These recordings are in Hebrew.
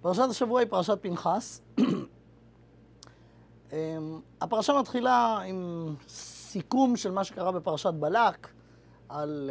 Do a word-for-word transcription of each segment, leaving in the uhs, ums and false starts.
פרשת השבוע היא פרשת פנחס. הפרשה מתחילה עם סיכום של מה שקרה בפרשת בלק, על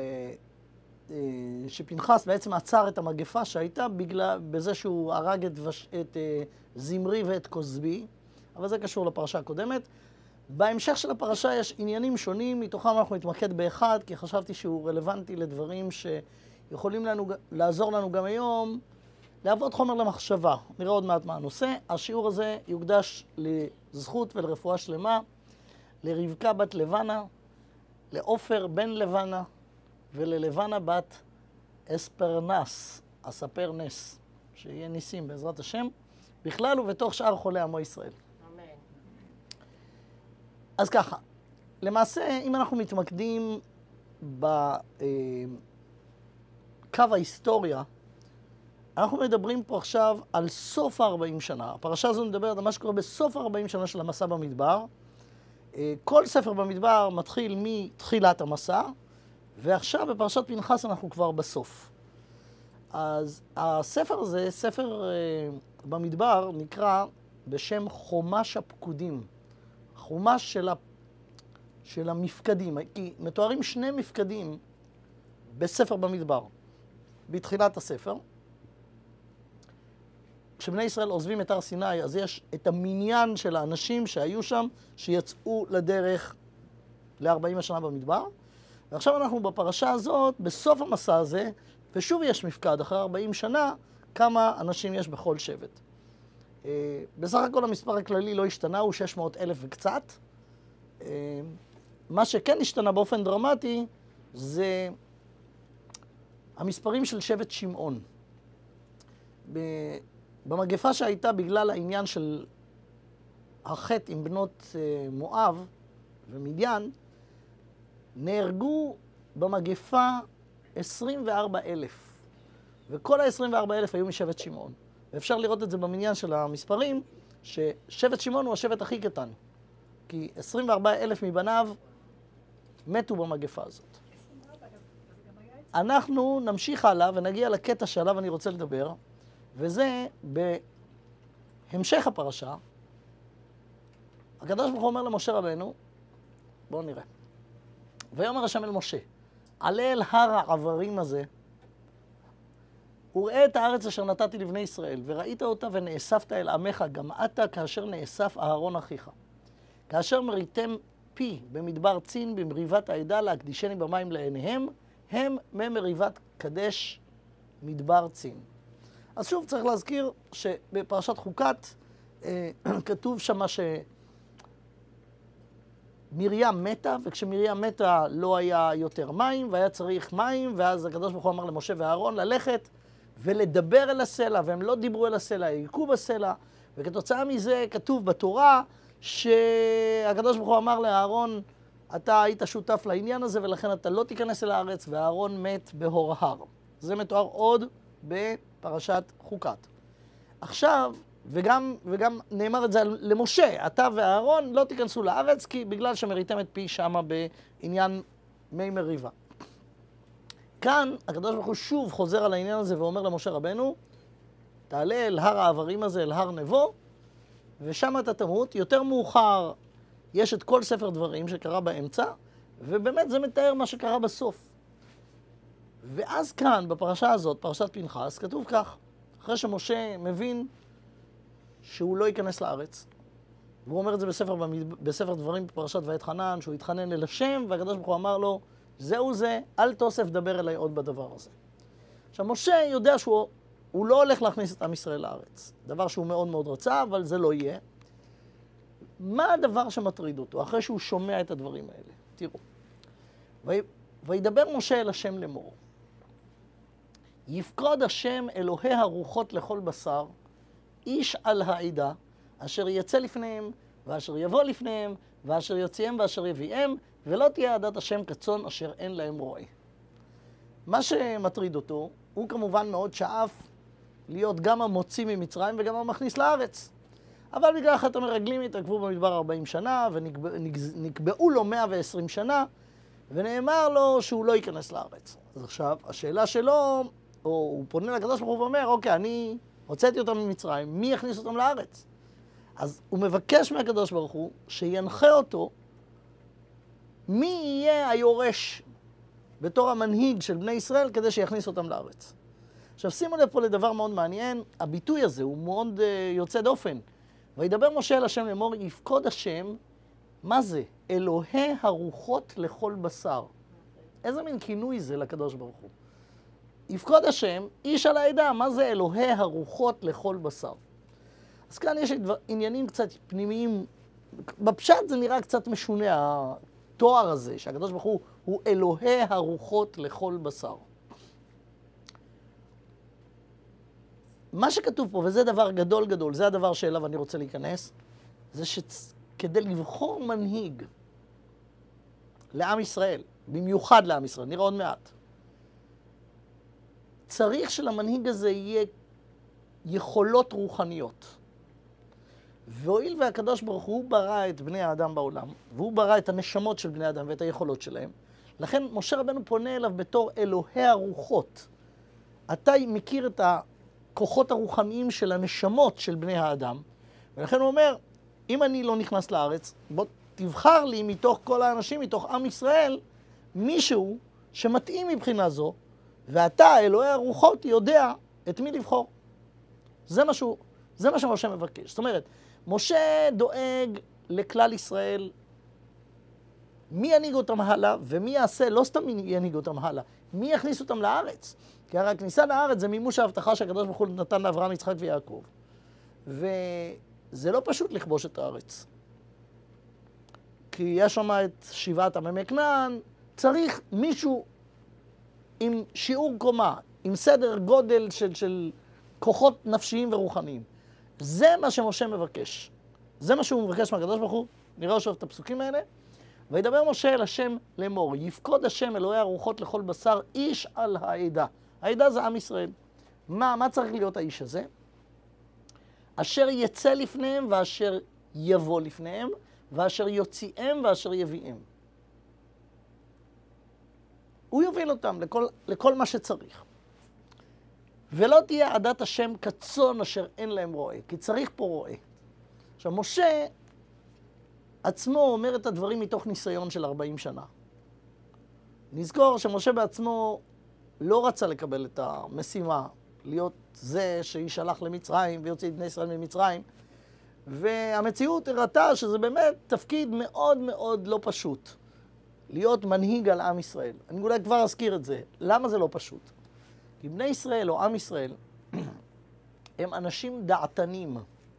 שפנחס בעצם עצר את המגפה שהייתה בגלל, בזה שהוא הרג את, את זמרי ואת כוזבי, אבל זה קשור לפרשה הקודמת. בהמשך של הפרשה יש עניינים שונים, מתוכם אנחנו נתמקד באחד, כי חשבתי שהוא רלוונטי לדברים שיכולים לנו, לעזור לנו גם היום, להוות חומר למחשבה. נראה עוד מעט מה הנושא. השיעור הזה יוקדש לזכות ולרפואה שלמה, לרבקה בת לבנה, לעופר בן לבנה, וללבנה בת אספרנס, אספר נס, שיהיה ניסים בעזרת השם, בכלל ובתוך שאר חולי עמו ישראל. אמן. אז ככה, למעשה, אם אנחנו מתמקדים בקו ההיסטוריה, אנחנו מדברים פה עכשיו על סוף ה-ארבעים שנה. הפרשה הזו מדברת על מה שקורה בסוף ה-ארבעים שנה של המסע במדבר. כל ספר במדבר מתחיל מתחילת המסע, ועכשיו בפרשת פנחס אנחנו כבר בסוף. אז הספר הזה, ספר במדבר, נקרא בשם חומש הפקודים. חומש של, ה... של המפקדים. כי מתוארים שני מפקדים בספר במדבר. בתחילת הספר, כשבני ישראל עוזבים את הר סיני, אז יש את המניין של האנשים שהיו שם, שיצאו לדרך ל-ארבעים השנה במדבר. ועכשיו אנחנו בפרשה הזאת, בסוף המסע הזה, ושוב יש מפקד, אחרי ארבעים שנה, כמה אנשים יש בכל שבט. בסך הכל המספר הכללי לא השתנה, הוא שש מאות אלף וקצת. מה שכן השתנה באופן דרמטי, זה המספרים של שבט שמעון. במגפה שהייתה בגלל העניין של החטא עם בנות מואב ומדיין, נהרגו במגפה עשרים וארבעה אלף, וכל ה-עשרים וארבעה אלף היו משבט שמעון. ואפשר לראות את זה במניין של המספרים, ששבט שמעון הוא השבט הכי קטן, כי עשרים וארבעה אלף מבניו מתו במגפה הזאת. אנחנו נמשיך הלאה ונגיע לקטע שעליו אני רוצה לדבר, וזה בהמשך הפרשה. הקדוש ברוך הוא אומר למשה רבנו, בואו נראה. ויאמר השם אל משה, עלה אל הר העברים הזה, וראה את הארץ אשר נתתי לבני ישראל, וראית אותה ונאספת אל עמך, גם אתה כאשר נאסף אהרון אחיך. כאשר מריתם פי במדבר צין, במריבת העדה, להקדישני במים לעיניהם, הם ממריבת קדש מדבר צין. אז שוב צריך להזכיר שבפרשת חוקת אה, כתוב שמה שמרים מתה, וכשמרים מתה לא היה יותר מים, והיה צריך מים, ואז הקדוש ברוך הוא אמר למשה ואהרון ללכת ולדבר אל הסלע, והם לא דיברו אל הסלע, היכו בסלע, וכתוצאה מזה כתוב בתורה שהקדוש ברוך הוא אמר לאהרון, אתה היית שותף לעניין הזה, ולכן אתה לא תיכנס אל הארץ, ואהרון מת בהור ההר. זה מתואר עוד בפרשת חוקת. עכשיו, וגם, וגם נאמר את זה למשה, אתה ואהרון לא תיכנסו לארץ, כי בגלל שמריתם את פי שמה בעניין מי מריבה. כאן הקדוש ברוך הוא שוב חוזר על העניין הזה ואומר למשה רבנו, תעלה אל הר העברים הזה, אל הר נבו, ושם אתה תמות. יותר מאוחר יש את כל ספר דברים שקרה באמצע, ובאמת זה מתאר מה שקרה בסוף. ואז כאן, בפרשה הזאת, פרשת פנחס, כתוב כך, אחרי שמשה מבין שהוא לא ייכנס לארץ, והוא אומר את זה בספר, בספר דברים בפרשת ואת חנן, שהוא התחנן אל השם, והקדוש ברוך הוא אמר לו, זהו זה, אל תוסף דבר אליי עוד בדבר הזה. עכשיו, משה יודע שהוא הוא לא הולך להכניס את עם ישראל לארץ. דבר שהוא מאוד מאוד רצה, אבל זה לא יהיה. מה הדבר שמטריד אותו, אחרי שהוא שומע את הדברים האלה? תראו. וידבר משה אל השם לאמור. יפקוד השם אלוהי הרוחות לכל בשר, איש על העדה, אשר יצא לפניהם, ואשר יבוא לפניהם, ואשר יוציאם ואשר יביאם, ולא תהיה עדת השם כצאן אשר אין להם רועה. מה שמטריד אותו, הוא כמובן מאוד שאף להיות גם המוציא ממצרים וגם המכניס לארץ. אבל בגלל אחת המרגלים התעכבו במדבר ארבעים שנה, ונקבעו לו מאה ועשרים שנה, ונאמר לו שהוא לא ייכנס לארץ. אז עכשיו, השאלה שלו, או הוא פונה לקדוש ברוך הוא ואומר, אוקיי, אני הוצאתי אותם ממצרים, מי יכניס אותם לארץ? אז הוא מבקש מהקדוש ברוך הוא שינחה אותו מי יהיה היורש בתור המנהיג של בני ישראל כדי שיכניס אותם לארץ. עכשיו שימו לב פה לדבר מאוד מעניין, הביטוי הזה הוא מאוד uh, יוצא דופן. וידבר משה אל השם לאמור, יפקוד השם, מה זה? אלוהי הרוחות לכל בשר. איזה מין כינוי זה לקדוש ברוך הוא? יפקוד השם, איש על העדה, מה זה אלוהי הרוחות לכל בשר? אז כאן יש דבר, עניינים קצת פנימיים, בפשט זה נראה קצת משונה, התואר הזה, שהקדוש ברוך הוא הוא אלוהי הרוחות לכל בשר. מה שכתוב פה, וזה דבר גדול גדול, זה הדבר שאליו אני רוצה להיכנס, זה שכדי לבחור מנהיג לעם ישראל, במיוחד לעם ישראל, נראה עוד מעט, צריך שלמנהיג הזה יהיה יכולות רוחניות. והואיל והקדוש ברוך הוא ברא את בני האדם בעולם, והוא ברא את הנשמות של בני האדם ואת היכולות שלהם, לכן משה רבנו פונה אליו בתור אלוהי הרוחות. אתה מכיר את הכוחות הרוחניים של הנשמות של בני האדם, ולכן הוא אומר, אם אני לא נכנס לארץ, בוא תבחר לי מתוך כל האנשים, מתוך עם ישראל, מישהו שמתאים מבחינה זו, ואתה, אלוהי הרוחות, יודע את מי לבחור. זה מה שהוא, זה מה שמשה מבקש. זאת אומרת, משה דואג לכלל ישראל, מי ינהיג אותם הלאה, ומי יעשה, לא סתם מי ינהיג אותם הלאה, מי יכניס אותם לארץ. כי הרי הכניסה לארץ זה מימוש ההבטחה שהקדוש ברוך הוא נתן לאברהם, יצחק ויעקב. וזה לא פשוט לכבוש את הארץ. כי יש שם את שבעת עממי כנען, צריך מישהו עם שיעור קומה, עם סדר גודל של, של כוחות נפשיים ורוחניים. זה מה שמשה מבקש. זה מה שהוא מבקש מהקדוש ברוך הוא. נראה שוב את הפסוקים האלה. וידבר משה אל השם לאמור, יפקוד השם אלוהי הרוחות לכל בשר, איש על העדה. העדה זה עם ישראל. מה, מה צריך להיות האיש הזה? אשר יצא לפניהם ואשר יבוא לפניהם, ואשר יוציאם ואשר יביאם. הוא יוביל אותם לכל, לכל מה שצריך. ולא תהיה עדת השם כצאן אשר אין להם רועה, כי צריך פה רועה. עכשיו, משה עצמו אומר את הדברים מתוך ניסיון של ארבעים שנה. נזכור שמשה בעצמו לא רצה לקבל את המשימה, להיות זה שישלח למצרים ויוציא את בני ישראל ממצרים, והמציאות הראתה שזה באמת תפקיד מאוד מאוד לא פשוט, להיות מנהיג על עם ישראל. אני אולי כבר אזכיר את זה. למה זה לא פשוט? כי בני ישראל או עם ישראל הם אנשים דעתנים.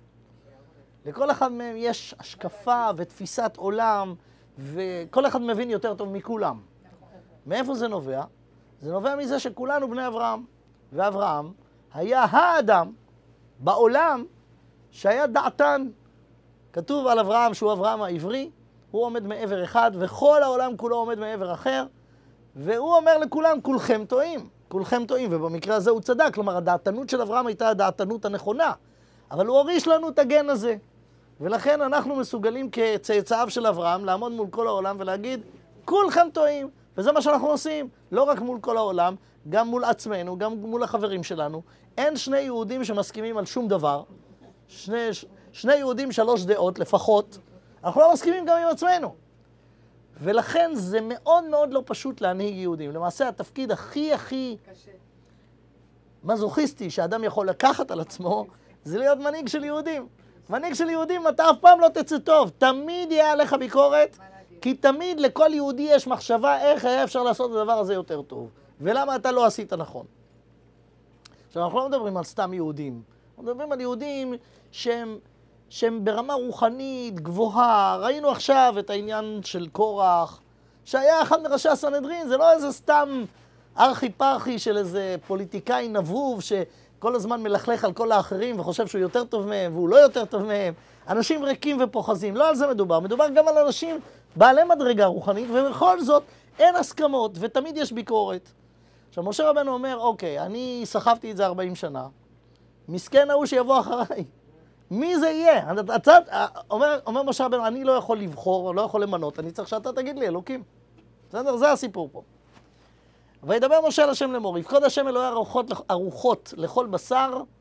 לכל אחד מהם יש השקפה ותפיסת עולם, וכל אחד מבין יותר טוב מכולם. מאיפה זה נובע? זה נובע מזה שכולנו בני אברהם. ואברהם היה האדם בעולם שהיה דעתן. כתוב על אברהם שהוא אברהם העברי, הוא עומד מעבר אחד, וכל העולם כולו עומד מעבר אחר, והוא אומר לכולם, כולכם טועים, כולכם טועים, ובמקרה הזה הוא צדק, כלומר, הדעתנות של אברהם הייתה הדעתנות הנכונה, אבל הוא הוריש לנו את הגן הזה, ולכן אנחנו מסוגלים כצאצאיו של אברהם לעמוד מול כל העולם ולהגיד, כולכם טועים, וזה מה שאנחנו עושים, לא רק מול כל העולם, גם מול עצמנו, גם מול החברים שלנו. אין שני יהודים שמסכימים על שום דבר, שני, שני יהודים שלוש דעות לפחות, אנחנו לא מסכימים גם עם עצמנו. ולכן זה מאוד מאוד לא פשוט להנהיג יהודים. למעשה התפקיד הכי הכי קשה, מזוכיסטי שאדם יכול לקחת על עצמו, זה להיות מנהיג של יהודים. מנהיג של יהודים אתה אף פעם לא תצא טוב, תמיד יהיה עליך ביקורת, כי תמיד לכל יהודי יש מחשבה איך היה אפשר לעשות את הדבר הזה יותר טוב, ולמה אתה לא עשית נכון. עכשיו אנחנו לא מדברים על סתם יהודים, אנחנו מדברים על יהודים שהם שהם ברמה רוחנית גבוהה. ראינו עכשיו את העניין של קורח, שהיה אחד מראשי הסנהדרין, זה לא איזה סתם ארכי פרחי של איזה פוליטיקאי נבוב שכל הזמן מלכלך על כל האחרים וחושב שהוא יותר טוב מהם והוא לא יותר טוב מהם. אנשים ריקים ופוחזים, לא על זה מדובר, מדובר גם על אנשים בעלי מדרגה רוחנית, ובכל זאת אין הסכמות ותמיד יש ביקורת. עכשיו משה רבנו אומר, אוקיי, אני סחבתי את זה ארבעים שנה, מסכן ההוא שיבוא אחריי. מי זה יהיה? הצד, אומר, אומר משה רבנו, אני לא יכול לבחור, לא יכול למנות, אני צריך שאתה תגיד לי, אלוקים. בסדר? זה הסיפור פה. וידבר משה אל השם לאמור, יפקוד השם אלוהי הרוחות, הרוחות לכל בשר,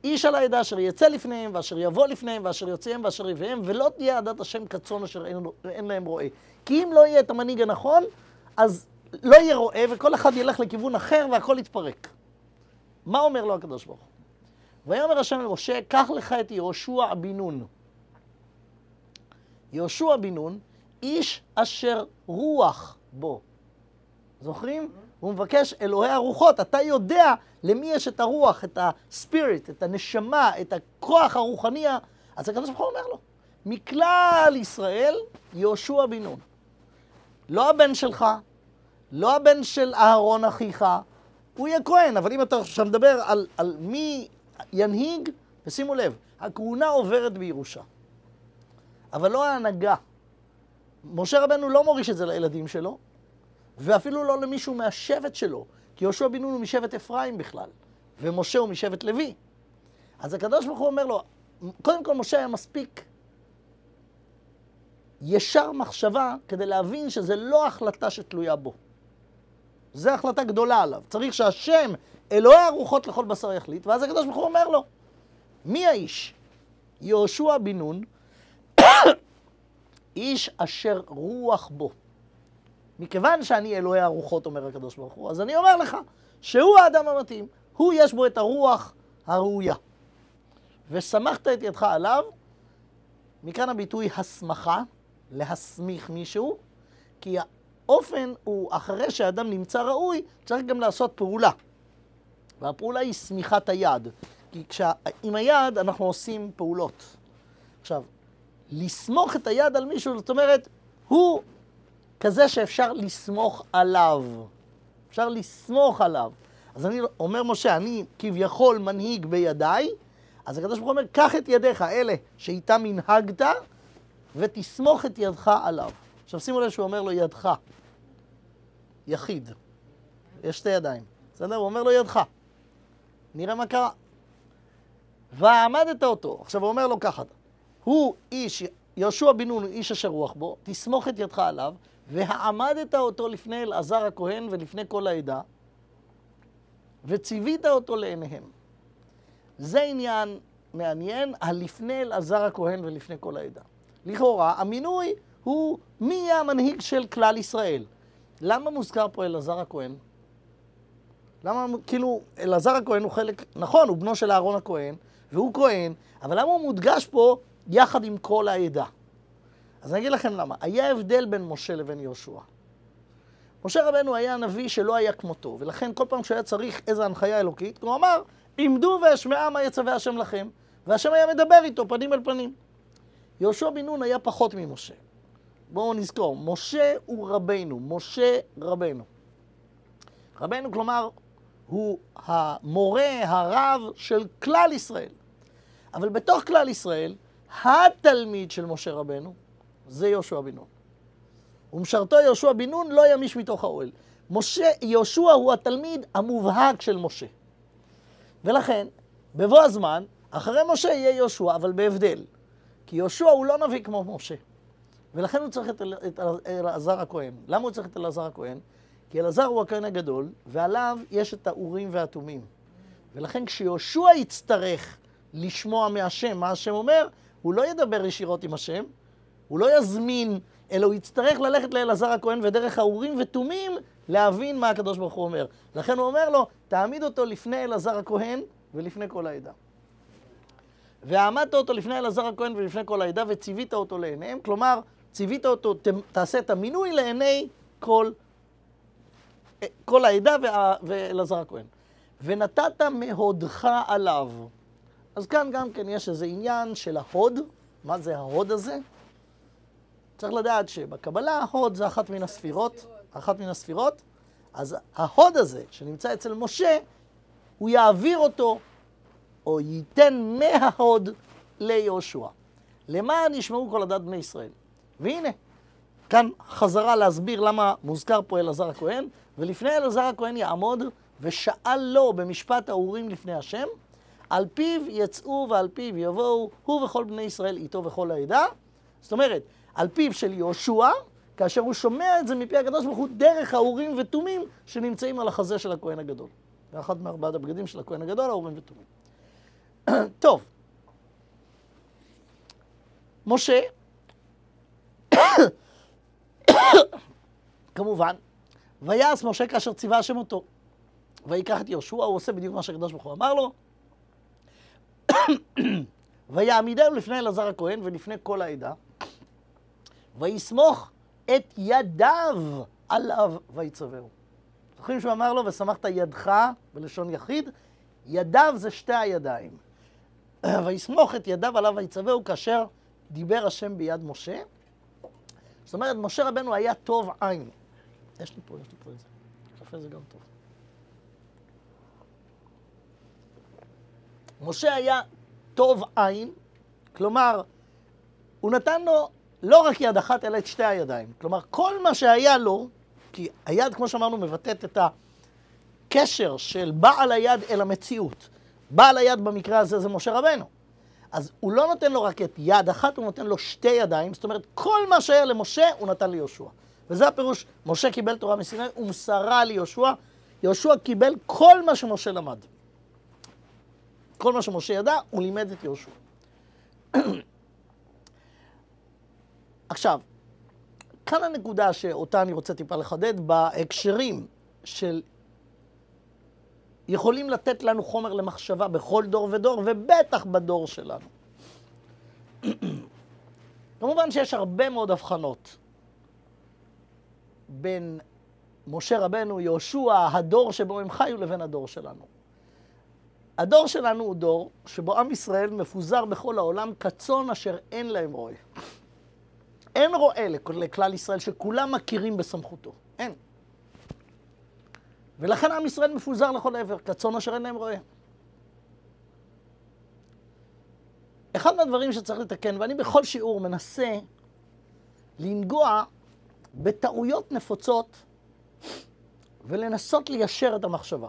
איש על העדה אשר יצא לפניהם, ואשר יבוא לפניהם, ואשר יוציאם, ואשר יביאם, ולא תהיה עדת השם כצאן אשר אין, אין להם רועה. כי אם לא יהיה את המנהיג הנכון, אז לא יהיה רועה, וכל אחד ילך לכיוון אחר, והכל יתפרק. מה אומר לו הקדוש ברוך הוא? ויאמר השם למשה, קח לך את יהושע בן נון. יהושע בן נון, איש אשר רוח בו. זוכרים? הוא מבקש אלוהי הרוחות. אתה יודע למי יש את הרוח, את הספיריט, את הנשמה, את הכוח הרוחני. אז הקדוש ברוך הוא אומר לו, מכלל ישראל, יהושע בן נון. לא הבן שלך, לא הבן של אהרון אחיך, הוא יהיה כהן, אבל אם אתה עכשיו מדבר על, על מי ינהיג, ושימו לב, הכהונה עוברת בירושה. אבל לא ההנהגה. משה רבנו לא מוריש את זה לילדים שלו, ואפילו לא למישהו מהשבט שלו, כי יהושע בן נון הוא משבט אפרים בכלל, ומשה הוא משבט לוי. אז הקדוש ברוך הוא אומר לו, קודם כל משה היה מספיק ישר מחשבה כדי להבין שזה לא החלטה שתלויה בו. זו החלטה גדולה עליו. צריך שהשם, אלוהי הרוחות לכל בשר יחליט, ואז הקדוש ברוך הוא אומר לו, מי האיש? יהושע בן נון, איש אשר רוח בו. מכיוון שאני אלוהי הרוחות, אומר הקדוש ברוך הוא, אז אני אומר לך שהוא האדם המתאים, הוא יש בו את הרוח הראויה. ושמחת את ידך עליו, מכאן הביטוי הסמכה, להסמיך מישהו, כי האופן הוא, אחרי שהאדם נמצא ראוי, צריך גם לעשות פעולה. והפעולה היא סמיכת היד. כי כשה, עם היד אנחנו עושים פעולות. עכשיו, לסמוך את היד על מישהו, זאת אומרת, הוא כזה שאפשר לסמוך עליו. אפשר לסמוך עליו. אז אני אומר, משה, אני כביכול מנהיג בידיי, אז הקדוש ברוך הוא אומר, קח את ידיך, אלה שאיתם הנהגת, ותסמוך את ידך עליו. עכשיו שימו לב שהוא אומר לו ידך. יחיד. יש שתי ידיים. בסדר? הוא אומר לו ידך. נראה מה קרה. ועמדת אותו. עכשיו הוא אומר לו ככה. הוא איש, יהושע בן נון הוא איש אשר רוח בו, תסמוך את ידך עליו, והעמדת אותו לפני אלעזר הכהן ולפני כל העדה, וציווית אותו לעיניהם. זה עניין מעניין, הלפני אלעזר הכהן ולפני כל העדה. לכאורה, המינוי הוא מי יהיה המנהיג של כלל ישראל. למה מוזכר פה אלעזר הכהן? למה, כאילו, אלעזר הכהן הוא חלק, נכון, הוא בנו של אהרון הכהן, והוא כהן, אבל למה הוא מודגש פה יחד עם כל העדה? אז אני אגיד לכם למה. היה הבדל בין משה לבין יהושע. משה רבנו היה נביא שלא היה כמותו, ולכן כל פעם שהיה צריך איזו הנחיה אלוקית, הוא אמר, עמדו ואשמעה מה יצווה השם לכם, והשם היה מדבר איתו פנים אל פנים. יהושע בן נון היה פחות ממשה. בואו נזכור, משה הוא רבנו, משה רבנו. רבנו כלומר, הוא המורה, הרב של כלל ישראל. אבל בתוך כלל ישראל, התלמיד של משה רבנו, זה יהושע בן נון. ומשרתו יהושע בן נון לא ימיש מתוך האוהל. משה, יהושע הוא התלמיד המובהק של משה. ולכן, בבוא הזמן, אחרי משה יהיה יהושע, אבל בהבדל. כי יהושע הוא לא נביא כמו משה. ולכן הוא צריך את, את אלעזר הכהן. למה הוא צריך את אלעזר הכהן? כי אלעזר הוא הכהן הגדול, ועליו יש את האורים והתומים. ולכן כשיהושע יצטרך לשמוע מהשם, מה השם אומר, הוא לא ידבר ישירות עם השם, הוא לא יזמין, אלא הוא יצטרך ללכת לאלעזר הכהן ודרך האורים ותומים להבין מה הקדוש ברוך הוא אומר. לכן הוא אומר לו, תעמיד אותו לפני אלעזר הכהן ולפני כל העדה. ועמדת אותו לפני אלעזר הכהן ולפני כל העדה וציווית אותו לעיניהם, כלומר, ציווית אותו, תעשה את המינוי לעיני כל, כל העדה ואלעזר הכהן. ונתת מהודך עליו. אז כאן גם כן יש איזה עניין של ההוד. מה זה ההוד הזה? צריך לדעת שבקבלה ההוד זה אחת מן הספירות, אחת מן הספירות. אז ההוד הזה שנמצא אצל משה, הוא יעביר אותו, או ייתן מההוד ליהושע. למען ישמעו כל עדת בני ישראל. והנה, כאן חזרה להסביר למה מוזכר פה אלעזר הכהן, ולפני אלעזר הכהן יעמוד ושאל לו במשפט האורים לפני השם, על פיו יצאו ועל פיו יבואו, הוא וכל בני ישראל איתו וכל העדה. זאת אומרת, על פיו של יהושע, כאשר הוא שומע את זה מפי הקדוש ברוך הוא דרך האורים ותומים שנמצאים על החזה של הכהן הגדול. ואחד מארבעת הבגדים של הכהן הגדול, האורים ותומים. טוב. משה, כמובן, ויעש משה כאשר ציווה השם אותו. ויקח את יהושע, הוא עושה בדיוק מה שהקדוש ברוך הוא אמר לו. ויעמידנו לפני אלעזר הכהן ולפני כל העדה, ויסמוך את ידיו עליו ויצווהו. זוכרים שהוא אמר לו, ושמחת ידך בלשון יחיד? ידיו זה שתי הידיים. ויסמוך את ידיו עליו ויצווהו כאשר דיבר השם ביד משה. זאת אומרת, משה רבנו היה טוב עין. יש לי פה, יש לי פה את זה. קפה זה גם טוב. משה היה טוב עין, כלומר, הוא נתן לו לא רק יד אחת, אלא את שתי הידיים. כלומר, כל מה שהיה לו, כי היד, כמו שאמרנו, מבטאת את הקשר של בעל היד אל המציאות. בעל היד במקרה הזה זה משה רבנו. אז הוא לא נותן לו רק את יד אחת, הוא נותן לו שתי ידיים. זאת אומרת, כל מה שהיה למשה, הוא נתן ליהושע. וזה הפירוש, משה קיבל תורה מסיני ומסרה ליהושע. יהושע קיבל כל מה שמשה למד. כל מה שמשה ידע, הוא לימד את יהושע. עכשיו, כאן הנקודה שאותה אני רוצה טיפה לחדד, בהקשרים של יכולים לתת לנו חומר למחשבה בכל דור ודור, ובטח בדור שלנו. כמובן שיש הרבה מאוד הבחנות בין משה רבנו, יהושע, הדור שבו הם חיו, לבין הדור שלנו. הדור שלנו הוא דור שבו עם ישראל מפוזר בכל העולם כצאן אשר אין להם רועה. אין רועה לכלל ישראל שכולם מכירים בסמכותו. אין. ולכן עם ישראל מפוזר לכל עבר, כצאן אשר אין להם רועה. אחד מהדברים שצריך לתקן, ואני בכל שיעור מנסה לנגוע בטעויות נפוצות ולנסות ליישר את המחשבה.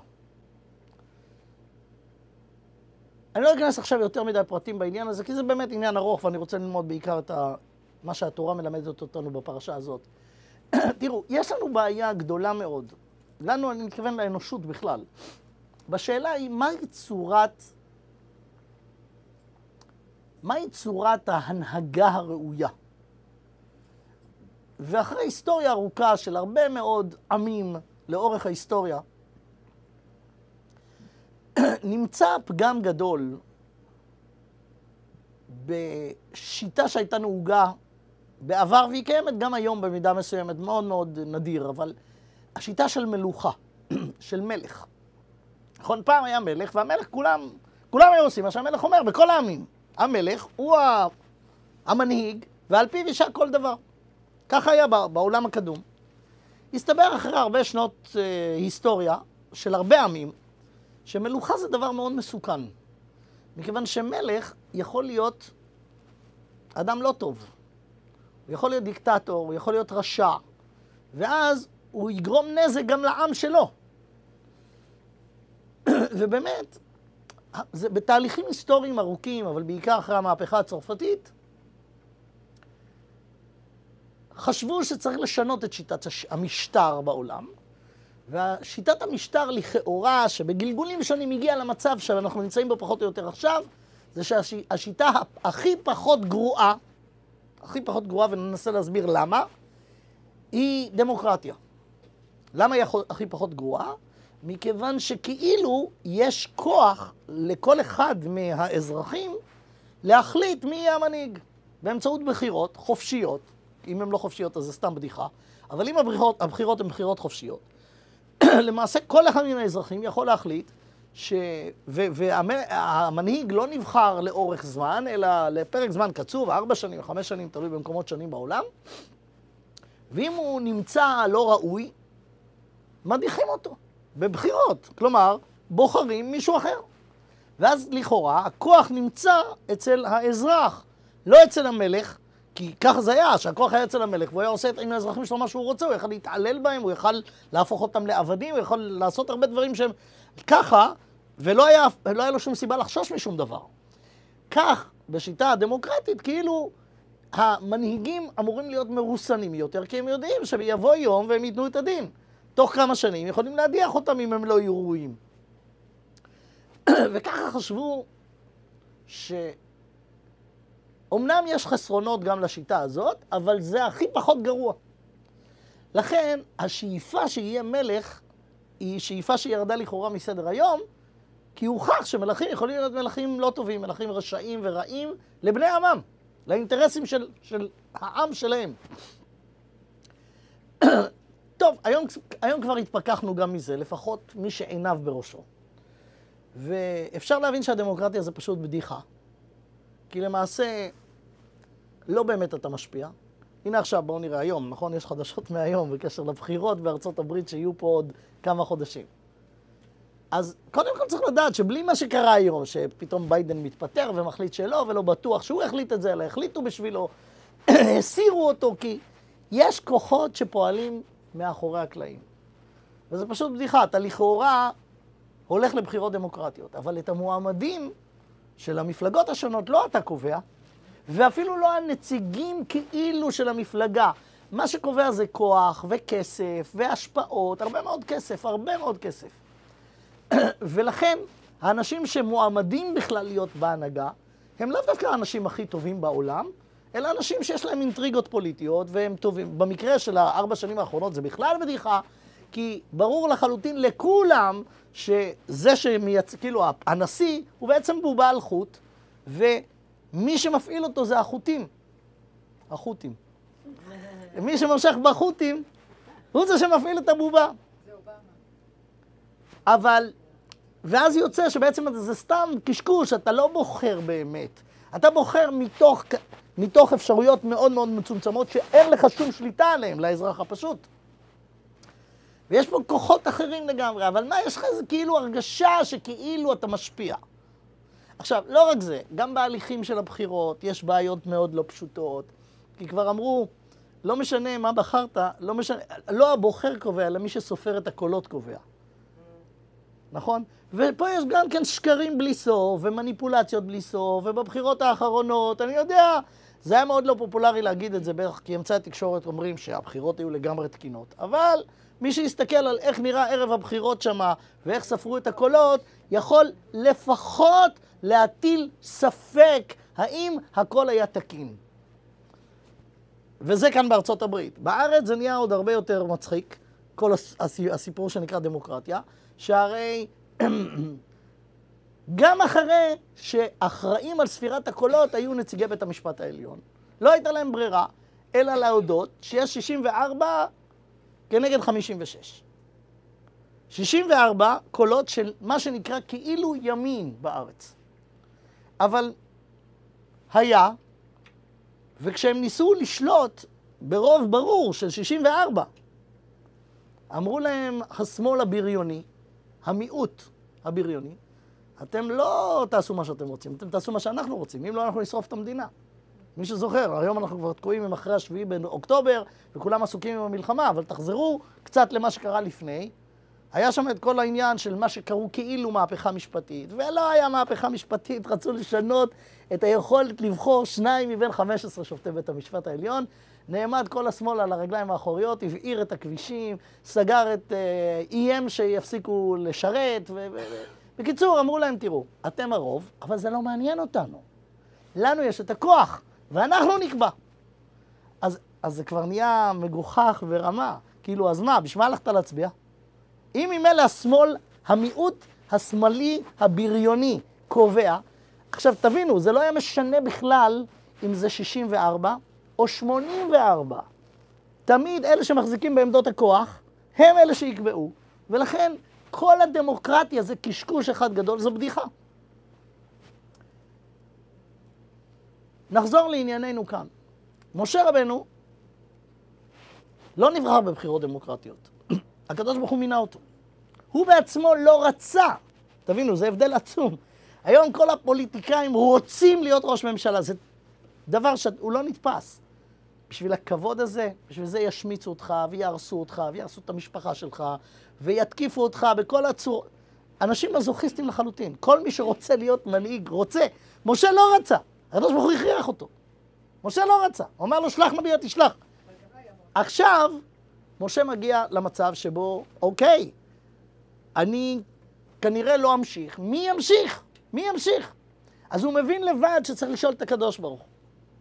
אני לא אכנס עכשיו יותר מדי פרטים בעניין הזה, כי זה באמת עניין ארוך, ואני רוצה ללמוד בעיקר את ה... מה שהתורה מלמדת אותנו בפרשה הזאת. תראו, יש לנו בעיה גדולה מאוד. לנו, אני מתכוון לאנושות בכלל. בשאלה היא, מהי צורת... מהי צורת ההנהגה הראויה? ואחרי היסטוריה ארוכה של הרבה מאוד עמים לאורך ההיסטוריה, נמצא פגם גדול בשיטה שהייתה נהוגה בעבר, והיא קיימת גם היום במידה מסוימת, מאוד מאוד נדיר, אבל השיטה של מלוכה, של מלך. נכון, פעם היה מלך, והמלך כולם, כולם היו עושים מה שהמלך אומר, בכל העמים. המלך הוא המנהיג, ועל פיו יישק כל דבר. ככה היה בעולם הקדום. הסתבר אחרי הרבה שנות אה, היסטוריה של הרבה עמים, שמלוכה זה דבר מאוד מסוכן. מכיוון שמלך יכול להיות אדם לא טוב. הוא יכול להיות דיקטטור, הוא יכול להיות רשע, ואז הוא יגרום נזק גם לעם שלו. ובאמת, זה בתהליכים היסטוריים ארוכים, אבל בעיקר אחרי המהפכה הצרפתית, חשבו שצריך לשנות את שיטת המשטר בעולם, ושיטת המשטר לכאורה, שבגלגולים שונים הגיעה למצב שאנחנו נמצאים בו פחות או יותר עכשיו, זה שהשיטה הכי פחות גרועה, הכי פחות גרועה, וננסה להסביר למה, היא דמוקרטיה. למה היא הכי פחות גרועה? מכיוון שכאילו יש כוח לכל אחד מהאזרחים להחליט מי יהיה המנהיג, באמצעות בחירות חופשיות. אם הן לא חופשיות אז זה סתם בדיחה, אבל אם הבחירות, הבחירות הן בחירות חופשיות, למעשה כל אחד מן האזרחים יכול להחליט ש... והמנהיג לא נבחר לאורך זמן, אלא לפרק זמן קצוב, ארבע שנים, חמש שנים, תלוי במקומות שונים בעולם, ואם הוא נמצא לא ראוי, מדיחים אותו בבחירות, כלומר, בוחרים מישהו אחר. ואז לכאורה, הכוח נמצא אצל האזרח, לא אצל המלך, כי ככה זה היה, שהכוח היה אצל המלך, והוא היה עושה עם האזרחים שלו מה שהוא רוצה, הוא יכל להתעלל בהם, הוא יכל להפוך אותם לעבדים, הוא יכל לעשות הרבה דברים שהם ככה, ולא היה, לא היה לו שום סיבה לחשוש משום דבר. כך, בשיטה הדמוקרטית, כאילו, המנהיגים אמורים להיות מרוסנים יותר, כי הם יודעים שיבוא יום והם ייתנו את הדין. תוך כמה שנים יכולים להדיח אותם אם הם לא יהיו ראויים. וככה חשבו שאומנם יש חסרונות גם לשיטה הזאת, אבל זה הכי פחות גרוע. לכן, השאיפה שיהיה מלך היא שאיפה שירדה לכאורה מסדר היום, כי הוכח שמלכים יכולים להיות מלכים לא טובים, מלכים רשעים ורעים לבני עמם, לאינטרסים של, של העם שלהם. טוב, היום, היום כבר התפכחנו גם מזה, לפחות מי שעיניו בראשו. ואפשר להבין שהדמוקרטיה זה פשוט בדיחה. כי למעשה לא באמת אתה משפיע. הנה עכשיו בואו נראה היום, נכון? יש חדשות מהיום בקשר לבחירות בארצות הברית שיהיו פה עוד כמה חודשים. אז קודם כל צריך לדעת שבלי מה שקרה היום, שפתאום ביידן מתפטר ומחליט שלא ולא בטוח שהוא החליט את זה, אלא החליטו בשבילו, הסירו אותו, כי יש כוחות שפועלים מאחורי הקלעים. וזה פשוט בדיחה, אתה לכאורה הולך לבחירות דמוקרטיות, אבל את המועמדים של המפלגות השונות לא אתה קובע, ואפילו לא הנציגים כאילו של המפלגה. מה שקובע זה כוח וכסף והשפעות, הרבה מאוד כסף, הרבה מאוד כסף. ולכן האנשים שמועמדים בכלל להיות בהנהגה, הם לאו דווקא האנשים הכי טובים בעולם, אלא אנשים שיש להם אינטריגות פוליטיות והם טובים. במקרה של הארבע שנים האחרונות זה בכלל בדיחה, כי ברור לחלוטין לכולם שזה שמייצ... כאילו הנשיא הוא בעצם בובה על חוט, ומי שמפעיל אותו זה החוטים. החוטים. מי שממשך בחוטים הוא זה שמפעיל את הבובה. זה אובמה. אבל, ואז יוצא שבעצם זה סתם קשקוש, אתה לא בוחר באמת. אתה בוחר מתוך, מתוך אפשרויות מאוד מאוד מצומצמות שאין לך שום שליטה עליהן לאזרח הפשוט. ויש פה כוחות אחרים לגמרי, אבל מה, יש לך איזה כאילו הרגשה שכאילו אתה משפיע. עכשיו, לא רק זה, גם בהליכים של הבחירות יש בעיות מאוד לא פשוטות, כי כבר אמרו, לא משנה מה בחרת, לא משנה, לא הבוחר קובע, אלא מי שסופר את הקולות קובע. נכון? ופה יש גם כן שקרים בלי סוף, ומניפולציות בלי סוף, ובבחירות האחרונות, אני יודע, זה היה מאוד לא פופולרי להגיד את זה, בערך כי אמצעי התקשורת אומרים שהבחירות היו לגמרי תקינות, אבל מי שיסתכל על איך נראה ערב הבחירות שמה, ואיך ספרו את הקולות, יכול לפחות להטיל ספק האם הכל היה תקין. וזה כאן בארצות הברית. בארץ זה נהיה עוד הרבה יותר מצחיק, כל הסיפור שנקרא דמוקרטיה, שהרי גם אחרי שאחראים על ספירת הקולות היו נציגי בית המשפט העליון. לא הייתה להם ברירה, אלא להודות שיש שישים וארבע כנגד חמישים ושש. שישים וארבע קולות של מה שנקרא כאילו ימין בארץ. אבל היה, וכשהם ניסו לשלוט ברוב ברור של שישים וארבע, אמרו להם השמאל הבריוני, המיעוט הבריוני, אתם לא תעשו מה שאתם רוצים, אתם תעשו מה שאנחנו רוצים, אם לא אנחנו נשרוף את המדינה. מי שזוכר, היום אנחנו כבר תקועים עם אחרי השביעי באוקטובר, וכולם עסוקים עם המלחמה, אבל תחזרו קצת למה שקרה לפני. היה שם את כל העניין של מה שקראו כאילו מהפכה משפטית, ולא היה מהפכה משפטית, רצו לשנות את היכולת לבחור שניים מבין חמישה עשר שופטי בית המשפט העליון, נעמד כל השמאל על הרגליים האחוריות, הבעיר את הכבישים, סגר את, איים שיפסיקו לשרת, ו... בקיצור, אמרו להם, תראו, אתם הרוב, אבל זה לא מעניין אותנו. לנו יש את הכוח, ואנחנו נקבע. אז, אז זה כבר נהיה מגוחך ורמה. כאילו, אז מה, בשביל מה הלכת להצביע? אם ממילא השמאל, המיעוט השמאלי הבריוני קובע, עכשיו תבינו, זה לא היה משנה בכלל אם זה שישים וארבע או שמונים וארבע. תמיד אלה שמחזיקים בעמדות הכוח, הם אלה שיקבעו. ולכן כל הדמוקרטיה זה קשקוש אחד גדול, זו בדיחה. נחזור לענייננו כאן. משה רבנו לא נבחר בבחירות דמוקרטיות. הקדוש ברוך הוא מינה אותו. הוא בעצמו לא רצה. תבינו, זה הבדל עצום. היום כל הפוליטיקאים רוצים להיות ראש ממשלה. זה דבר שהוא לא נתפס. בשביל הכבוד הזה, בשביל זה ישמיצו אותך ויערסו אותך ויערסו את המשפחה שלך ויתקיפו אותך בכל הצור... אנשים מזוכיסטים לחלוטין. כל מי שרוצה להיות מנהיג רוצה. משה לא רצה. הקדוש ברוך הוא הכריח אותו. משה לא רצה. הוא אמר לו, שלח נביא, תשלח. עכשיו, משה מגיע למצב שבו, אוקיי, אני כנראה לא אמשיך. מי ימשיך? מי ימשיך? אז הוא מבין לבד שצריך לשאול את הקדוש ברוך הוא.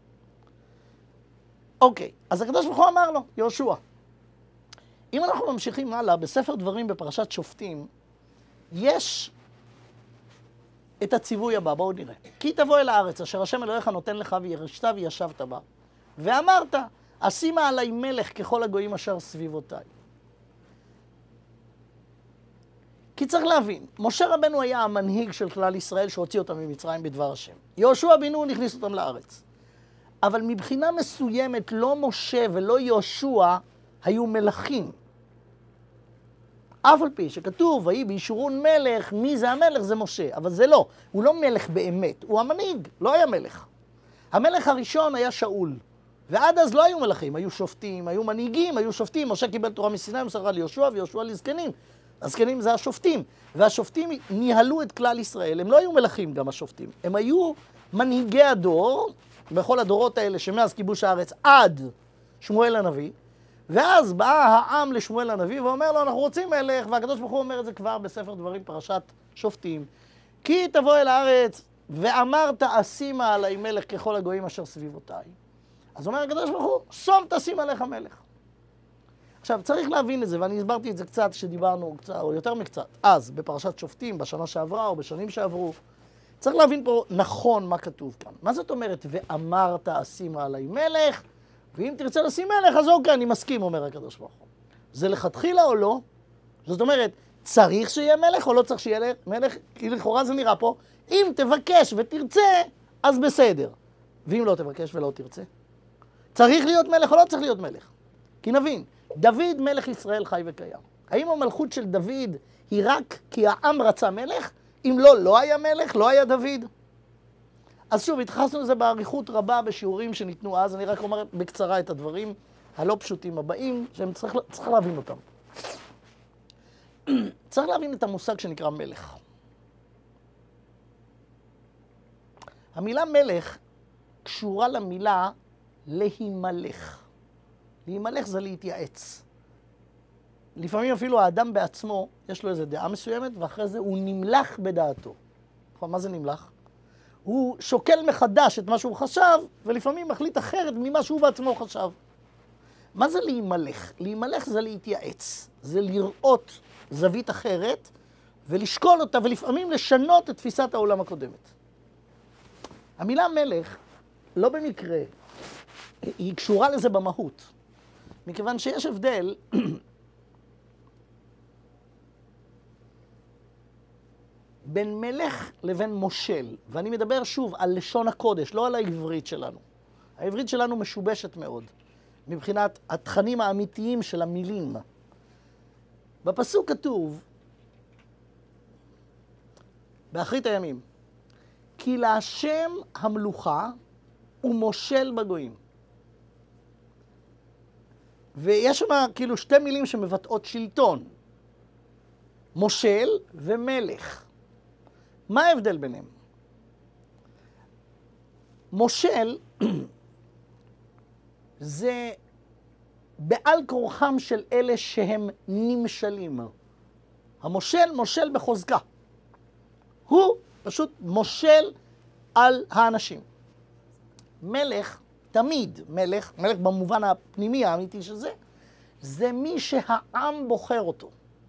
אוקיי, אז הקדוש ברוך הוא אמר לו, יהושע, אם אנחנו ממשיכים הלאה, בספר דברים בפרשת שופטים, יש את הציווי הבא, בואו נראה. כי תבוא אל הארץ, אשר השם אלוהיך נותן לך וירשת וישבת בה, ואמרת, אשימה עלי מלך ככל הגויים אשר סביבותיי. כי צריך להבין, משה רבנו היה המנהיג של כלל ישראל שהוציא אותם ממצרים בדבר השם. יהושע בן נון הכניס אותם לארץ. אבל מבחינה מסוימת לא משה ולא יהושע היו מלכים. אף על פי שכתוב, ויהי בישורון מלך, מי זה המלך? זה משה. אבל זה לא, הוא לא מלך באמת, הוא המנהיג, לא היה מלך. המלך הראשון היה שאול, ועד אז לא היו מלכים, היו שופטים, היו מנהיגים, היו שופטים. משה קיבל תורה מסיני, מסרה ליהושע, ויהושע לזקנים. הזקנים זה השופטים, והשופטים ניהלו את כלל ישראל. הם לא היו מלכים גם השופטים, הם היו מנהיגי הדור, בכל הדורות האלה שמאז כיבוש הארץ עד שמואל הנביא, ואז בא העם לשמואל הנביא ואומר לו, אנחנו רוצים מלך, והקדוש ברוך הוא אומר את זה כבר בספר דברים, פרשת שופטים. כי תבוא אל הארץ, ואמרת אשימה עלי מלך ככל הגויים אשר סביבותיי. אז אומר הקדוש ברוך הוא, שום תשים עליך מלך. עכשיו, צריך להבין את זה, ואני הסברתי את זה קצת שדיברנו, קצת, או יותר מקצת, אז בפרשת שופטים, בשנה שעברה או בשנים שעברו. צריך להבין פה נכון מה כתוב כאן. מה זאת אומרת, ואמרת אשימה עלי מלך, ואם תרצה לשים מלך, אז אוקיי, אני מסכים, אומר הקדוש ברוך הוא. זה לכתחילה או לא? זאת אומרת, צריך שיהיה מלך או לא צריך שיהיה מלך? כי לכאורה זה נראה פה, אם תבקש ותרצה, אז בסדר. ואם לא תבקש ולא תרצה? צריך להיות מלך או לא צריך להיות מלך? כי נבין, דוד מלך ישראל חי וקיים. האם המלכות של דוד היא רק כי העם רצה מלך? אם לא, לא היה מלך, לא היה דוד. אז שוב, התייחסנו לזה באריכות רבה בשיעורים שניתנו אז, אני רק אומר בקצרה את הדברים הלא פשוטים הבאים, שהם צריך, צריך להבין אותם. צריך להבין את המושג שנקרא מלך. המילה מלך קשורה למילה להימלך. להימלך זה להתייעץ. לפעמים אפילו האדם בעצמו, יש לו איזו דעה מסוימת, ואחרי זה הוא נמלך בדעתו. מה זה נמלך? הוא שוקל מחדש את מה שהוא חשב, ולפעמים מחליט אחרת ממה שהוא בעצמו חשב. מה זה להימלך? להימלך זה להתייעץ. זה לראות זווית אחרת, ולשקול אותה, ולפעמים לשנות את תפיסת העולם הקודמת. המילה מלך, לא במקרה, היא קשורה לזה במהות. מכיוון שיש הבדל בין מלך לבין מושל, ואני מדבר שוב על לשון הקודש, לא על העברית שלנו. העברית שלנו משובשת מאוד, מבחינת התכנים האמיתיים של המילים. בפסוק כתוב, באחרית הימים, כי להשם המלוכה ומושל בגויים. ויש שם כאילו שתי מילים שמבטאות שלטון, מושל ומלך. מה ההבדל ביניהם? מושל זה בעל כורחם של אלה שהם נמשלים. המושל מושל בחוזקה. הוא פשוט מושל על האנשים. מלך, תמיד מלך, מלך במובן הפנימי האמיתי של זה, זה מי שהעם בוחר אותו.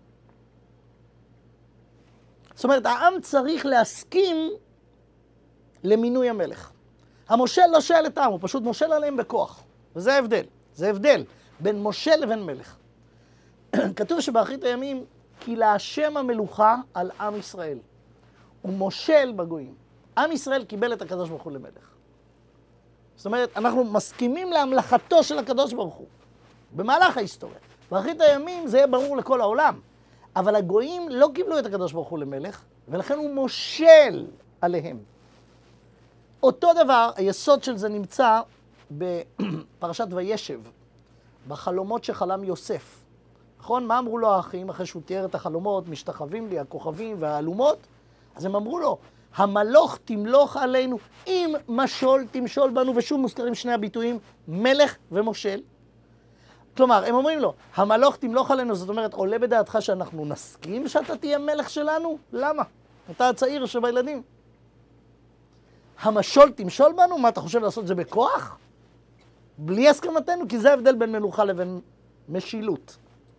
זאת אומרת, העם צריך להסכים למינוי המלך. המושל לא שואל את העם, הוא פשוט מושל עליהם בכוח. וזה ההבדל. זה הבדל בין מושל לבין מלך. כתוב שבאחרית הימים, כי להשם המלוכה על עם ישראל. הוא מושל בגויים. עם ישראל קיבל את הקדוש ברוך הוא למלך. זאת אומרת, אנחנו מסכימים להמלכתו של הקדוש ברוך הוא. במהלך ההיסטוריה. באחרית הימים זה יהיה ברור לכל העולם. אבל הגויים לא קיבלו את הקדוש ברוך הוא למלך, ולכן הוא מושל עליהם. אותו דבר, היסוד של זה נמצא בפרשת וישב, בחלומות שחלם יוסף. נכון? מה אמרו לו האחים אחרי שהוא תיאר את החלומות, משתחווים לי, הכוכבים והאלומות? אז הם אמרו לו, המלוך תמלוך עלינו, אם משול תמשול בנו, ושוב מוזכרים שני הביטויים, מלך ומושל. כלומר, הם אומרים לו, המלוך תמלוך עלינו, זאת אומרת, עולה בדעתך שאנחנו נסכים שאתה תהיה מלך שלנו? למה? אתה הצעיר שבילדים. המשול תמשול בנו? מה, אתה חושב לעשות את זה בכוח? בלי הסכמתנו, כי זה ההבדל בין מלוכה לבין משילות.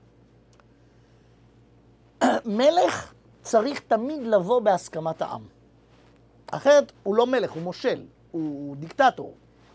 מלך צריך תמיד לבוא בהסכמת העם. אחרת הוא לא מלך, הוא מושל, הוא דיקטטור.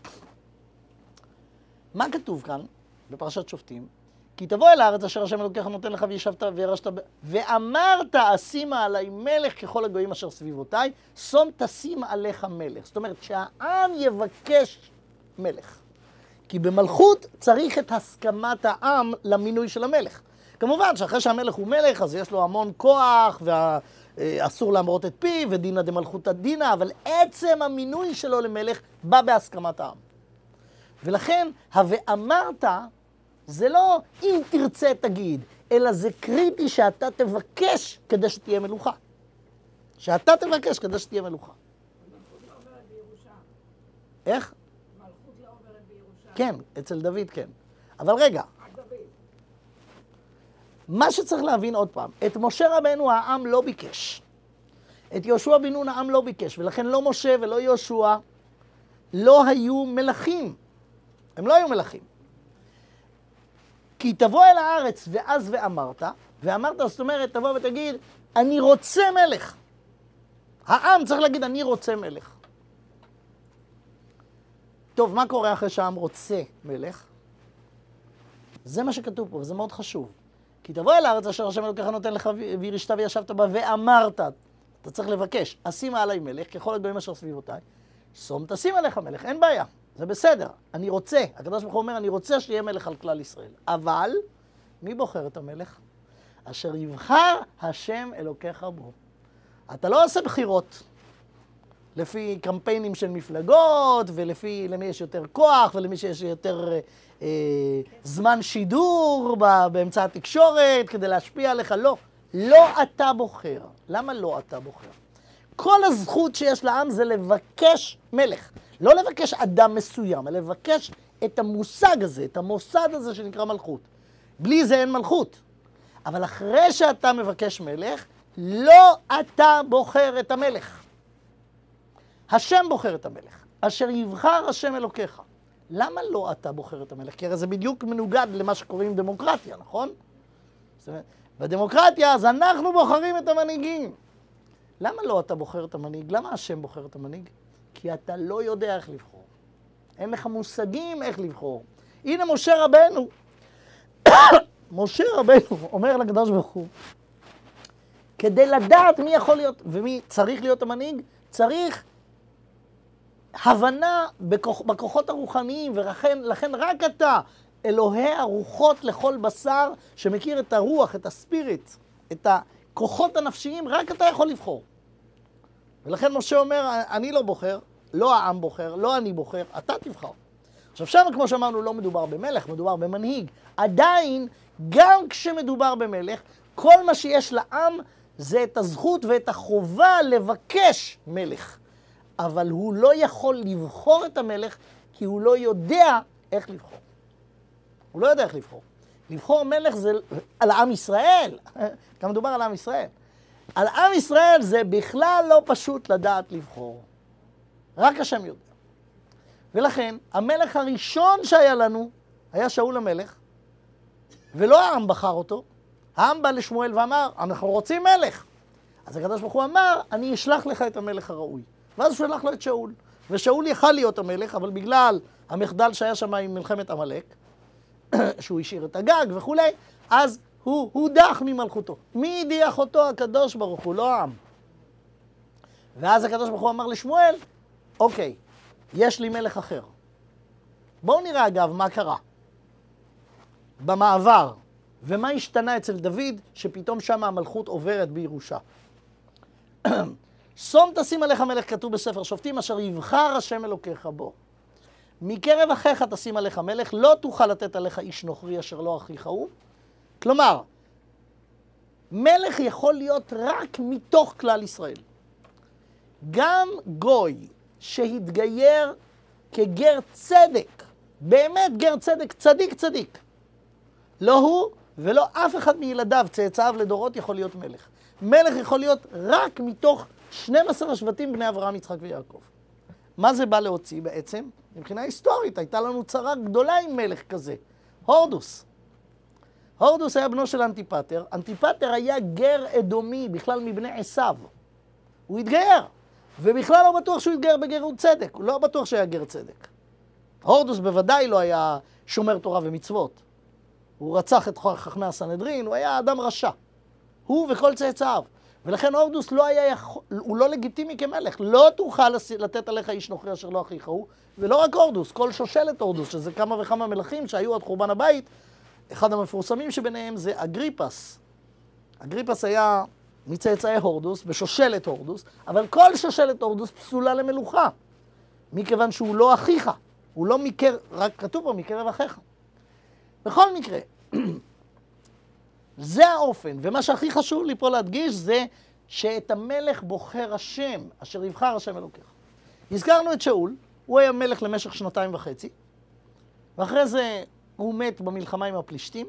מה כתוב כאן בפרשת שופטים? כי תבוא אל הארץ אשר השם אלוקיך נותן לך וישבת וירשת ב... ואמרת אשימה עלי מלך ככל הגויים אשר סביבותיי, שום תשים עליך מלך. זאת אומרת שהעם יבקש מלך. כי במלכות צריך את הסכמת העם למינוי של המלך. כמובן שאחרי שהמלך הוא מלך, אז יש לו המון כוח, ואסור להמרות את פיו, ודינא דמלכותא דינא, אבל עצם המינוי שלו למלך בא בהסכמת העם. ולכן, ה"ואמרת" זה לא אם תרצה תגיד, אלא זה קריטי שאתה תבקש כדי שתהיה מלוכה. שאתה תבקש כדי שתהיה מלוכה. מלכות לא עוברת בירושה. איך? מלכות לא עוברת בירושה. כן, אצל דוד כן. אבל רגע, רק דוד. מה שצריך להבין עוד פעם, את משה רבנו העם לא ביקש. את יהושע בן נון העם לא ביקש, ולכן לא משה ולא יהושע לא היו מלכים. הם לא היו מלכים. כי תבוא אל הארץ ואז ואמרת, ואמרת זאת אומרת תבוא ותגיד, אני רוצה מלך. העם צריך להגיד, אני רוצה מלך. טוב, מה קורה אחרי שהעם רוצה מלך? זה מה שכתוב פה, וזה מאוד חשוב. כי תבוא אל הארץ אשר השם אלוקיך נותן לך וירשת וישבת בה ואמרת, אתה צריך לבקש, אשימה עלי מלך ככל הגויים אשר סביבותיי, שום תשים עליך מלך, אין בעיה, זה בסדר, אני רוצה, הקדוש ברוך הוא אומר, אני רוצה שיהיה מלך על כלל ישראל, אבל מי בוחר את המלך? אשר יבחר השם אלוקיך בו. אתה לא עושה בחירות לפי קמפיינים של מפלגות, ולפי למי יש יותר כוח, ולמי שיש יותר אה, זמן שידור באמצע התקשורת, כדי להשפיע עליך. לא, לא אתה בוחר. למה לא אתה בוחר? כל הזכות שיש לעם זה לבקש מלך. לא לבקש אדם מסוים, אלא לבקש את המושג הזה, את המוסד הזה שנקרא מלכות. בלי זה אין מלכות. אבל אחרי שאתה מבקש מלך, לא אתה בוחר את המלך. השם בוחר את המלך, אשר יבחר השם אלוקיך. למה לא אתה בוחר את המלך? כי הרי זה בדיוק מנוגד למה שקוראים דמוקרטיה, נכון? זאת אומרת, בדמוקרטיה אז אנחנו בוחרים את המנהיגים. למה לא אתה בוחר את המנהיג? למה השם בוחר את המנהיג? כי אתה לא יודע איך לבחור. אין לך מושגים איך לבחור. הנה משה רבנו. משה רבנו אומר לקדוש ברוך הוא, כדי לדעת מי יכול להיות ומי צריך להיות המנהיג, צריך הבנה בכוח, בכוחות הרוחניים, ולכן רק אתה, אלוהי הרוחות לכל בשר, שמכיר את הרוח, את הספיריט, את הכוחות הנפשיים, רק אתה יכול לבחור. ולכן משה אומר, אני לא בוחר, לא העם בוחר, לא אני בוחר, אתה תבחר. עכשיו שם, כמו שאמרנו, לא מדובר במלך, מדובר במנהיג. עדיין, גם כשמדובר במלך, כל מה שיש לעם זה את הזכות ואת החובה לבקש מלך. אבל הוא לא יכול לבחור את המלך, כי הוא לא יודע איך לבחור. הוא לא יודע איך לבחור. לבחור מלך זה על עם ישראל. כאן מדובר על עם ישראל. על עם ישראל זה בכלל לא פשוט לדעת לבחור. רק השם יודע. ולכן, המלך הראשון שהיה לנו, היה שאול המלך, ולא העם בחר אותו. העם בא לשמואל ואמר, אנחנו רוצים מלך. אז הקדוש ברוך הוא אמר, אני אשלח לך את המלך הראוי. ואז הוא שלח לו את שאול. ושאול יכל להיות המלך, אבל בגלל המחדל שהיה שם עם מלחמת עמלק, שהוא השאיר את הגג וכולי, אז הוא הודח ממלכותו. מי הדיח אותו? הקדוש ברוך הוא, לא העם. ואז הקדוש ברוך הוא אמר לשמואל, אוקיי, יש לי מלך אחר. בואו נראה אגב מה קרה במעבר, ומה השתנה אצל דוד, שפתאום שם המלכות עוברת בירושה. שום תשים עליך מלך, כתוב בספר שופטים, אשר יבחר השם אלוקיך בו. מקרב אחיך תשים עליך מלך, לא תוכל לתת עליך איש נוכרי אשר לא אחיך הוא. כלומר, מלך יכול להיות רק מתוך כלל ישראל. גם גוי שהתגייר כגר צדק, באמת גר צדק, צדיק צדיק, לא הוא ולא אף אחד מילדיו, צאצאיו לדורות, יכול להיות מלך. מלך יכול להיות רק מתוך שנים עשר השבטים בני אברהם, יצחק ויעקב. מה זה בא להוציא בעצם? מבחינה היסטורית, הייתה לנו צרה גדולה עם מלך כזה, הורדוס. הורדוס היה בנו של אנטיפטר. אנטיפטר היה גר אדומי, בכלל מבני עשיו. הוא התגייר, ובכלל לא בטוח שהוא התגייר בגרות צדק, הוא לא בטוח שהיה גר צדק. הורדוס בוודאי לא היה שומר תורה ומצוות. הוא רצח את חכמי הסנהדרין, הוא היה אדם רשע. הוא וכל צאצאיו. ולכן הורדוס לא היה, הוא לא לגיטימי כמלך. לא תוכל לתת עליך איש נוכרי אשר לא אחיך הוא. ולא רק הורדוס, כל שושלת הורדוס, שזה כמה וכמה מלכים שהיו עד חורבן הבית. אחד המפורסמים שביניהם זה אגריפס. אגריפס היה מצאצאי הורדוס, בשושלת הורדוס, אבל כל שושלת הורדוס פסולה למלוכה. מכיוון שהוא לא אחיך. הוא לא מקרב, רק כתוב פה מקרב אחיך. בכל מקרה, זה האופן, ומה שהכי חשוב לי פה להדגיש זה שאת המלך בוחר השם, אשר יבחר השם אלוקיך. הזכרנו את שאול, הוא היה מלך למשך שנתיים וחצי, ואחרי זה הוא מת במלחמה עם הפלישתים,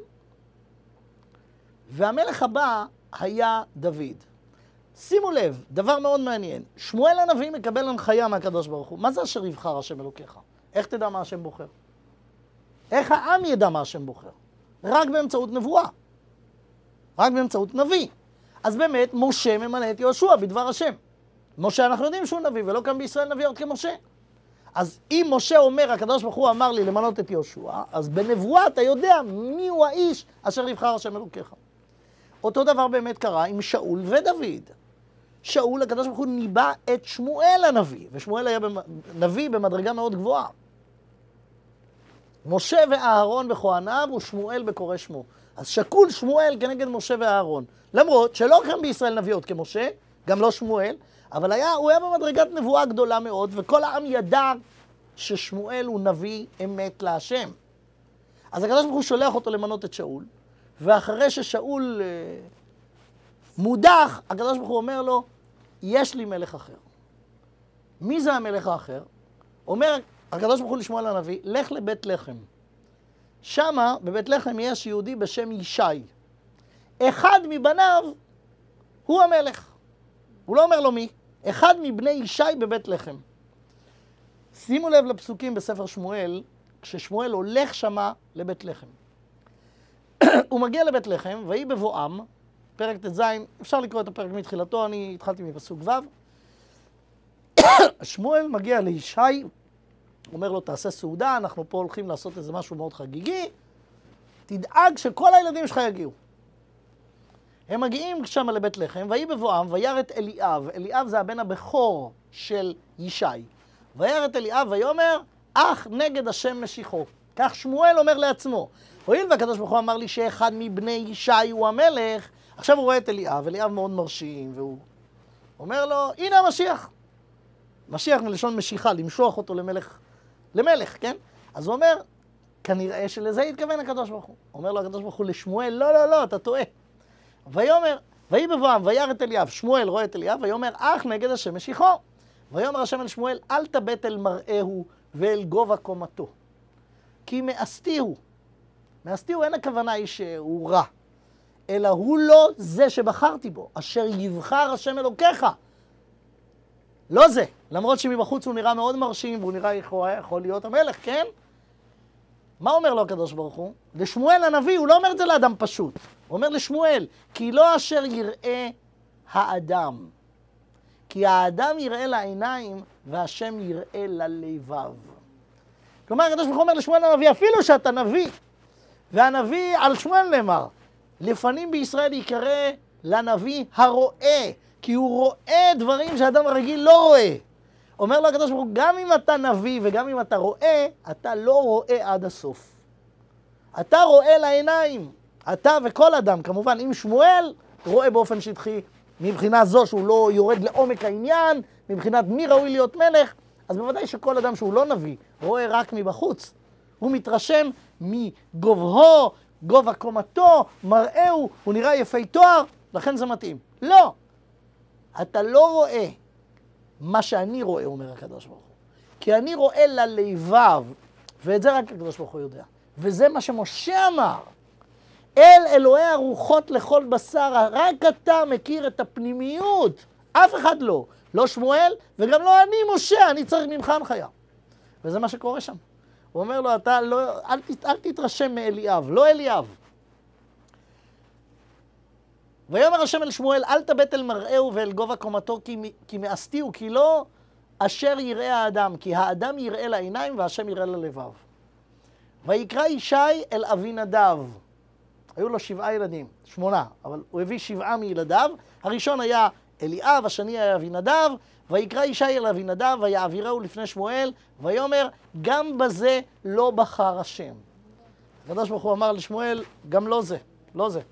והמלך הבא היה דוד. שימו לב, דבר מאוד מעניין, שמואל הנביא מקבל הנחיה מהקדוש ברוך הוא. מה זה אשר יבחר השם אלוקיך? איך תדע מה השם בוחר? איך העם ידע מה השם בוחר? רק באמצעות נבואה. רק באמצעות נביא. אז באמת, משה ממנה את יהושע בדבר השם. משה אנחנו יודעים שהוא נביא, ולא כאן בישראל נביא עוד כמשה. אז אם משה אומר, הקדוש ברוך הוא אמר לי למנות את יהושע, אז בנבואה אתה יודע מי הוא האיש אשר יבחר השם אלוקיך. אותו דבר באמת קרה עם שאול ודוד. שאול, הקדוש ברוך הוא ניבא את שמואל הנביא, ושמואל היה נביא במדרגה מאוד גבוהה. משה ואהרון בכהניו ושמואל בקורא שמו. אז שקול שמואל כנגד משה ואהרון. למרות שלא כאן בישראל נביא עוד כמשה, גם לא שמואל, אבל היה, הוא היה במדרגת נבואה גדולה מאוד, וכל העם ידע ששמואל הוא נביא אמת להשם. אז הקדוש ברוך הוא שולח אותו למנות את שאול, ואחרי ששאול אה, מודח, הקדוש ברוך הוא אומר לו, יש לי מלך אחר. מי זה המלך האחר? אומר הקדוש ברוך הוא לשמואל הנביא, לך לבית לחם. שמה, בבית לחם יש יהודי בשם ישי. אחד מבניו הוא המלך. הוא לא אומר לו מי. אחד מבני ישי בבית לחם. שימו לב לפסוקים בספר שמואל, כששמואל הולך שמה לבית לחם. הוא מגיע לבית לחם, ויהי בבואם, פרק ט"ז, אפשר לקרוא את הפרק מתחילתו, אני התחלתי מפסוק ו'. שמואל מגיע לישי, אומר לו, תעשה סעודה, אנחנו פה הולכים לעשות איזה משהו מאוד חגיגי, תדאג שכל הילדים שלך יגיעו. הם מגיעים שם לבית לחם, ויהי בבואם, וירא את אליאב, אליאב זה הבן הבכור של ישי. וירא את אליאב ויאמר, אך נגד השם משיחו. כך שמואל אומר לעצמו, הואיל והקדוש ברוך הוא אמר לי שאחד מבני ישי הוא המלך, עכשיו הוא רואה את אליאב, אליאב מאוד מרשים, והוא אומר לו, הנה המשיח. משיח מלשון משיחה, למשוח אותו למלך, למלך, כן? אז הוא אומר, כנראה שלזה התכוון הקדוש ברוך הוא. אומר לו הקדוש ברוך הוא לשמואל, לא, לא, לא, אתה טועה. ויאמר, ויהי בבואם, וירא את אליאב, שמואל רואה את אליאב, ויאמר, אך נגד השם משיחו. ויאמר השם אל שמואל, אל תבט אל מראהו ואל גובה קומתו. כי מאסתי הוא. מאסתי הוא, אין הכוונה היא שהוא רע. אלא הוא לא זה שבחרתי בו, אשר יבחר השם אלוקיך. לא זה. למרות שמבחוץ הוא נראה מאוד מרשים, והוא נראה יכול, יכול להיות המלך, כן? מה אומר לו הקדוש ברוך הוא? לשמואל הנביא, הוא לא אומר את זה לאדם פשוט. הוא אומר לשמואל, כי לא אשר יראה האדם. כי האדם יראה לעיניים, והשם יראה ללבב. כלומר, הקדוש ברוך הוא אומר לשמואל הנביא, אפילו שאתה נביא, והנביא על שמואל נאמר, לפנים בישראל יקרא לנביא הרואה, כי הוא רואה דברים שאדם רגיל לא רואה. אומר לו הקדוש ברוך הוא, גם אם אתה נביא וגם אם אתה רואה, אתה לא רואה עד הסוף. אתה רואה לעיניים. אתה וכל אדם, כמובן, אם שמואל רואה באופן שטחי, מבחינה זו שהוא לא יורד לעומק העניין, מבחינת מי ראוי להיות מלך, אז בוודאי שכל אדם שהוא לא נביא, רואה רק מבחוץ. הוא מתרשם מגובהו, גובה קומתו, מראהו, הוא נראה יפי תואר, לכן זה מתאים. לא! אתה לא רואה מה שאני רואה, אומר הקדוש ברוך הוא. כי אני רואה ללבב, ואת זה רק הקדוש ברוך הוא יודע. וזה מה שמשה אמר. אל אלוהי הרוחות לכל בשר, רק אתה מכיר את הפנימיות, אף אחד לא. לא שמואל, וגם לא אני משה, אני צריך ממך הנחיה. וזה מה שקורה שם. הוא אומר לו, אתה לא, אל, אל תתרשם מאליאב, לא אליאב. ויאמר השם אל שמואל, אל תבט אל מראהו ואל גובה קומתו, כי, כי מאסתיהו, כי לא אשר יראה האדם, כי האדם יראה לעיניים והשם יראה ללבב. ויקרא ישי אל אבינדב. היו לו שבעה ילדים, שמונה, אבל הוא הביא שבעה מילדיו. הראשון היה אליאב, השני היה אבינדב, ויקרא ישי אל אבינדב, ויעבירהו לפני שמואל, ויאמר, גם בזה לא בחר השם. הקדוש ברוך הוא אמר לשמואל, גם לא זה, לא זה.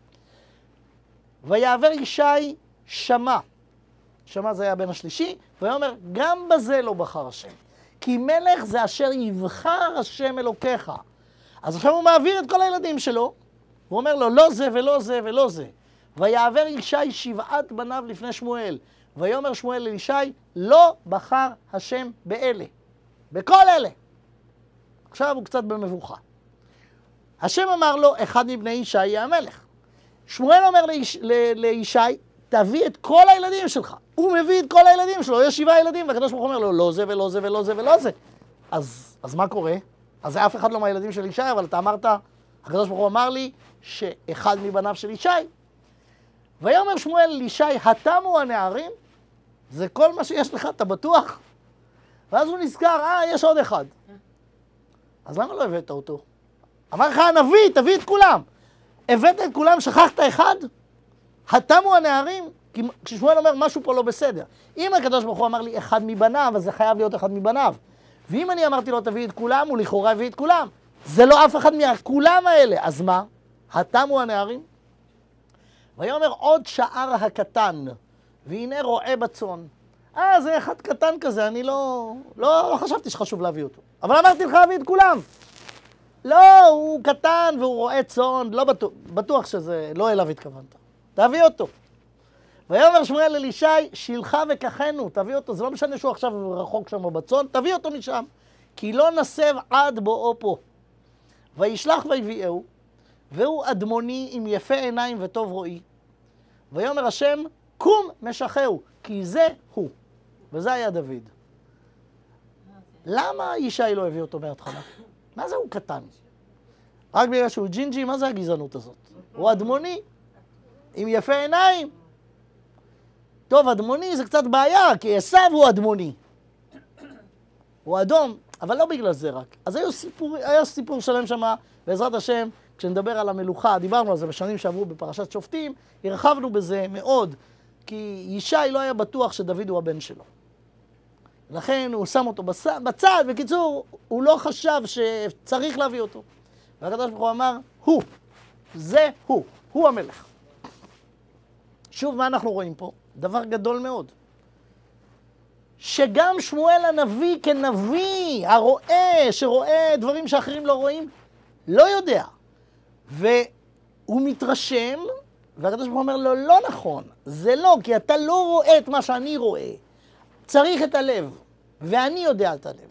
ויעבר ישי שמע, שמע זה היה בן השלישי, ויאמר, גם בזה לא בחר השם. כי מלך זה אשר יבחר השם אלוקיך. אז עכשיו הוא מעביר את כל הילדים שלו, הוא אומר לו, לא זה ולא זה ולא זה. ויעבר ישי שבעת בניו לפני שמואל. ויאמר שמואל אל ישי, לא בחר השם באלה. בכל אלה. עכשיו הוא קצת במבוכה. השם אמר לו, אחד מבני ישי יהיה המלך. שמואל אומר ליש, ל, לישי, תביא את כל הילדים שלך. הוא מביא את כל הילדים שלו, יש שבעה ילדים, והקדוש ברוך הוא אומר לו, לא זה ולא זה ולא זה ולא זה. אז, אז מה קורה? אז זה אף אחד לא מהילדים של ישי, אבל אתה אמרת, הקדוש ברוך הוא אמר לי, שאחד מבניו של ישי. ויאמר שמואל לישי, התמו הנערים, זה כל מה שיש לך, אתה בטוח? ואז הוא נזכר, אה, יש עוד אחד. אז למה לא הבאת אותו? אמר לך הנביא, תביא את כולם. הבאת את כולם, שכחת אחד? התמו הנערים? כי כששמואל אומר, משהו פה לא בסדר. אם הקדוש ברוך הוא אמר לי אחד מבניו, אז זה חייב להיות אחד מבניו. ואם אני אמרתי לו, תביא את כולם, הוא לכאורה הביא את כולם. זה לא אף אחד מהכולם האלה. אז מה? התמו הנערים? ויאמר עוד שער הקטן, והנה רועה בצאן. אה, זה אחד קטן כזה, אני לא, לא, לא חשבתי שחשוב להביא אותו. אבל אמרתי לך להביא את כולם. לא, הוא קטן והוא רועה צאן, לא בטוח, בטוח שזה לא אליו התכוונת. תביא אותו. ויאמר שמואל אל ישי, שילחה וקחנו, תביא אותו. זה לא משנה שהוא עכשיו רחוק שם בצאן, תביא אותו משם. כי לא נסב עד בואו פה. וישלח ויביאהו, והוא אדמוני עם יפה עיניים וטוב רואי. ויאמר השם, קום משחהו, כי זה הוא. וזה היה דוד. למה ישי לא הביא אותו מההתחלה? מה זה הוא קטן? רק בגלל שהוא ג'ינג'י, מה זה הגזענות הזאת? הוא אדמוני, עם יפה עיניים. טוב, אדמוני זה קצת בעיה, כי עשיו הוא אדמוני. הוא אדום, אבל לא בגלל זה רק. אז היה סיפור, היה סיפור שלם שמה, בעזרת השם, כשנדבר על המלוכה, דיברנו על זה בשנים שעברו בפרשת שופטים, הרחבנו בזה מאוד, כי ישי לא היה בטוח שדוד הוא הבן שלו. לכן הוא שם אותו בצד, בקיצור, הוא לא חשב שצריך להביא אותו. והקדוש ברוך הוא אמר, הוא, זה הוא, הוא המלך. שוב, מה אנחנו רואים פה? דבר גדול מאוד. שגם שמואל הנביא כנביא, הרואה, שרואה דברים שאחרים לא רואים, לא יודע. והוא מתרשם, והקדוש ברוך הוא אומר לו, לא נכון, זה לא, כי אתה לא רואה את מה שאני רואה. צריך את הלב, ואני יודע את הלב.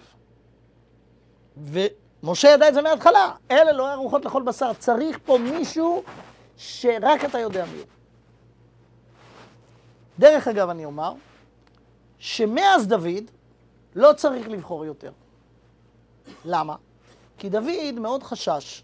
ומשה ידע את זה מההתחלה, אלה לא ארוחות לכל בשר, צריך פה מישהו שרק אתה יודע מי. דרך אגב אני אומר, שמאז דוד לא צריך לבחור יותר. למה? כי דוד מאוד חשש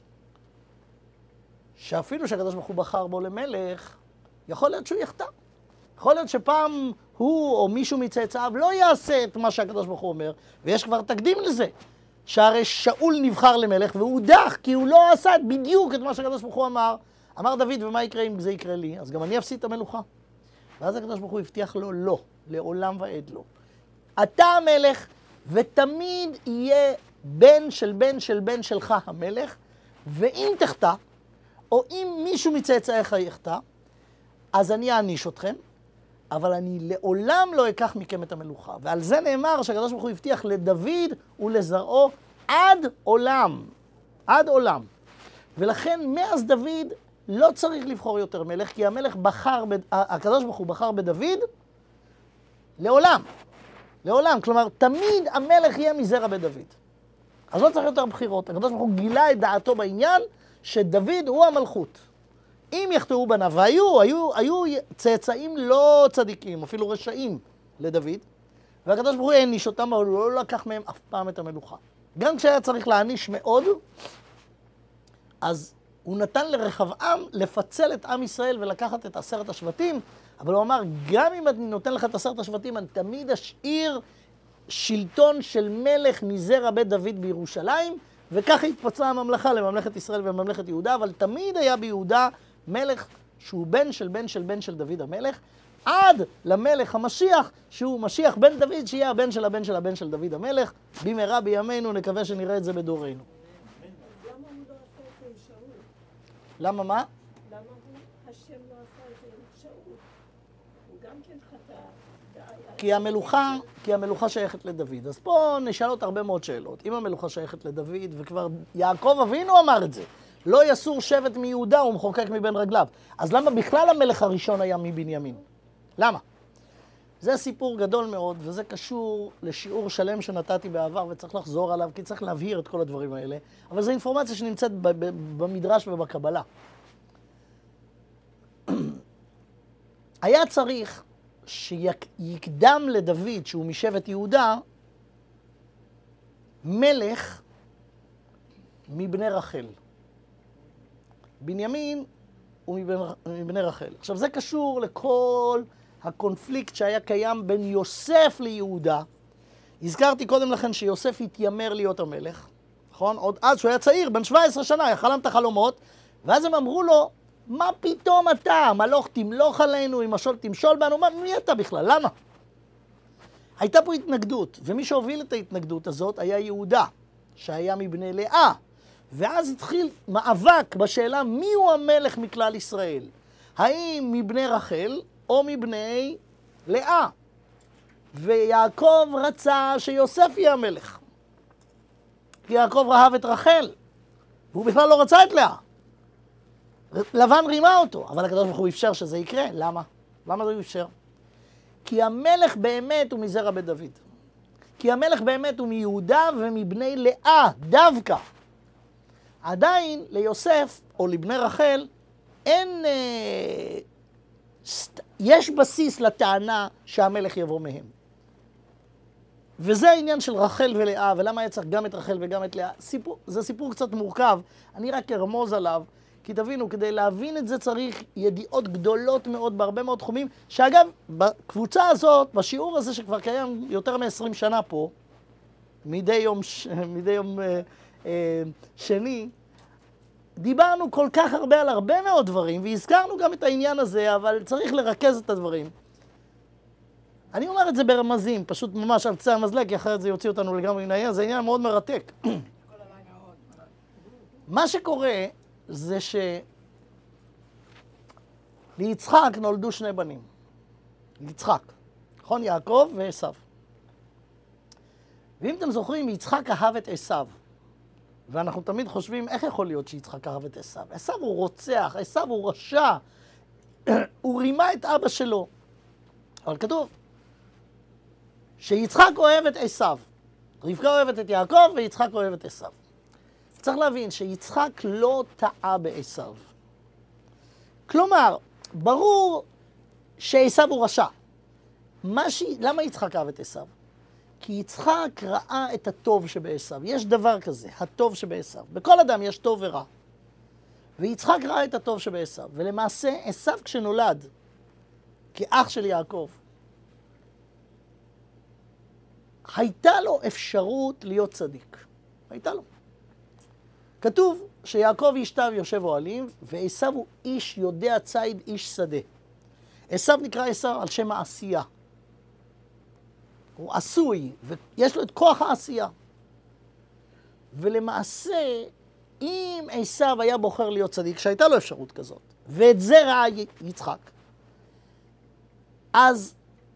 שאפילו שהקדוש ברוך הוא בחר בו למלך, יכול להיות שהוא יחטא. יכול להיות שפעם הוא או מישהו מצאצאיו לא יעשה את מה שהקדוש ברוך הוא אומר, ויש כבר תקדים לזה. שהרי שאול נבחר למלך והוא הודח, כי הוא לא עשה בדיוק את מה שהקדוש ברוך הוא אמר. אמר דוד, ומה יקרה אם זה יקרה לי? אז גם אני אפסיד את המלוכה. ואז הקדוש ברוך הוא הבטיח לו לא, לעולם ועד לא. אתה המלך, ותמיד יהיה בן של בן של בן שלך המלך, ואם תחטא, או אם מישהו מצאצאיך יחטא, אז אני אעניש אתכם, אבל אני לעולם לא אקח מכם את המלוכה. ועל זה נאמר שהקדוש ברוך הוא הבטיח לדוד ולזרעו עד עולם. עד עולם. ולכן מאז דוד לא צריך לבחור יותר מלך, כי המלך בחר, הקדוש ברוך הוא בחר בדוד לעולם. לעולם. כלומר, תמיד המלך יהיה מזרע בדוד. אז לא צריך יותר בחירות. הקדוש ברוך הוא גילה את דעתו בעניין שדוד הוא המלכות. אם יחטאו בניו, והיו, היו, היו צאצאים לא צדיקים, אפילו רשעים לדוד, והקדוש ברוך הוא העניש אותם, אבל הוא לא לקח מהם אף פעם את המלוכה. גם כשהיה צריך להעניש מאוד, אז הוא נתן לרחבעם לפצל את עם ישראל ולקחת את עשרת השבטים, אבל הוא אמר, גם אם אני נותן לך את עשרת השבטים, אני תמיד אשאיר שלטון של מלך מזרע בית דוד בירושלים, וככה התפצלה הממלכה לממלכת ישראל וממלכת יהודה, אבל תמיד היה ביהודה מלך שהוא בן של בן של בן של דוד המלך, עד למלך המשיח, שהוא משיח בן דוד, שיהיה הבן של הבן של הבן של דוד המלך. במהרה בימינו, נקווה שנראה את זה בדורנו. למה הוא לא עשה את זה עם שאול? למה מה? למה הוא, השם לא עשה את זה עם שאול? הוא גם כן חטא. כי המלוכה, כי המלוכה שייכת לדוד. אז פה נשאלות הרבה מאוד שאלות. אם המלוכה שייכת לדוד, וכבר יעקב אבינו אמר את זה, לא יסור שבט מיהודה, הוא מחוקק מבין רגליו. אז למה בכלל המלך הראשון היה מבנימין? למה? זה סיפור גדול מאוד, וזה קשור לשיעור שלם שנתתי בעבר, וצריך לחזור עליו, כי צריך להבהיר את כל הדברים האלה. אבל זו אינפורמציה שנמצאת במדרש ובקבלה. היה צריך שיקדם לדוד, שהוא משבט יהודה, מלך מבני רחל. בנימין הוא מבני רחל. עכשיו, זה קשור לכל הקונפליקט שהיה קיים בין יוסף ליהודה. הזכרתי קודם לכן שיוסף התיימר להיות המלך, נכון? עוד אז שהוא היה צעיר, בן שבע עשרה שנה, חלם את החלומות, ואז הם אמרו לו, מה פתאום אתה? מלוך תמלוך עלינו, אם משול תמשול בנו, מה, מי אתה בכלל? למה? הייתה פה התנגדות, ומי שהוביל את ההתנגדות הזאת היה יהודה, שהיה מבני לאה. ואז התחיל מאבק בשאלה מי הוא המלך מכלל ישראל. האם מבני רחל או מבני לאה. ויעקב רצה שיוסף יהיה המלך. כי יעקב אהב את רחל, והוא בכלל לא רצה את לאה. לבן רימה אותו, אבל הקדוש ברוך הוא אפשר שזה יקרה. למה? למה זה אפשר? כי המלך באמת הוא מזרע בית דוד. כי המלך באמת הוא מיהודה ומבני לאה, דווקא. עדיין ליוסף או לבני רחל אין, אה, סט, יש בסיס לטענה שהמלך יבוא מהם. וזה העניין של רחל ולאה, ולמה היה צריך גם את רחל וגם את לאה. סיפור, זה סיפור קצת מורכב, אני רק ארמוז עליו, כי תבינו, כדי להבין את זה צריך ידיעות גדולות מאוד בהרבה מאוד תחומים, שאגב, בקבוצה הזאת, בשיעור הזה שכבר קיים יותר מ-עשרים שנה פה, מדי יום, ש... מדי יום אה, אה, שני, דיברנו כל כך הרבה על הרבה מאוד דברים, והזכרנו גם את העניין הזה, אבל צריך לרכז את הדברים. אני אומר את זה ברמזים, פשוט ממש על קצה המזלג, כי אחרת זה יוציא אותנו לגמרי מן העניין, זה עניין מאוד מרתק. מה שקורה זה שליצחק נולדו שני בנים. ליצחק, נכון? יעקב ועשיו. ואם אתם זוכרים, יצחק אהב את עשיו. ואנחנו תמיד חושבים, איך יכול להיות שיצחק אהב את עשיו? עשיו הוא רוצח, עשיו הוא רשע. הוא רימה את אבא שלו. אבל כתוב שיצחק אוהב את עשיו. רבקה אוהבת את יעקב ויצחק אוהב את עשיו. צריך להבין שיצחק לא טעה בעשיו. כלומר, ברור שעשיו הוא רשע. ש... למה יצחק אהב את עשיו? כי יצחק ראה את הטוב שבעשיו. יש דבר כזה, הטוב שבעשיו. בכל אדם יש טוב ורע. ויצחק ראה את הטוב שבעשיו. ולמעשה, עשיו כשנולד, כאח של יעקב, הייתה לו אפשרות להיות צדיק. הייתה לו. כתוב שיעקב ישתיו יושב אוהלים, ועשיו הוא איש יודע ציד, איש שדה. עשיו נקרא עשיו על שם העשייה. הוא עשוי, ויש לו את כוח העשייה. ולמעשה, אם עשיו היה בוחר להיות צדיק, שהייתה לו אפשרות כזאת, ואת זה ראה יצחק, אז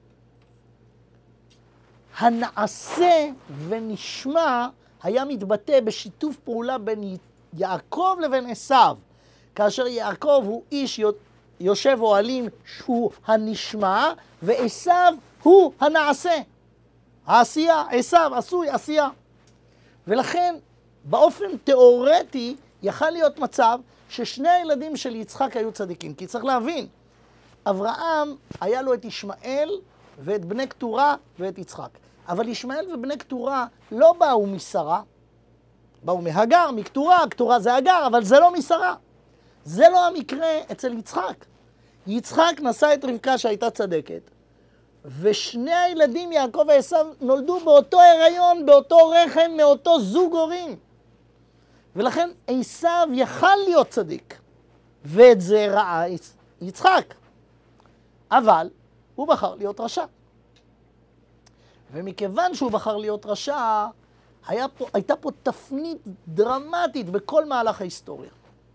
הנעשה ונשמע היה מתבטא בשיתוף פעולה בין יעקב לבין עשיו, כאשר יעקב הוא איש יושב אוהלים שהוא הנשמע, ועשיו הוא הנעשה. העשייה, עשיו, עשוי, עשייה. ולכן, באופן תיאורטי, יכל להיות מצב ששני הילדים של יצחק היו צדיקים. כי צריך להבין, אברהם היה לו את ישמעאל ואת בני קטורה ואת יצחק. אבל ישמעאל ובני קטורה לא באו משרה, באו מהגר, מקטורה, קטורה זה הגר, אבל זה לא משרה. זה לא המקרה אצל יצחק. יצחק נשא את רבקה שהייתה צדקת, ושני הילדים, יעקב ועשיו, נולדו באותו הריון, באותו רחם, מאותו זוג הורים. ולכן עשיו יכל להיות צדיק, ואת זה ראה יצחק. אבל הוא בחר להיות רשע. ומכיוון שהוא בחר להיות רשע, היה פה, הייתה פה תפנית דרמטית בכל מהלך ההיסטוריה.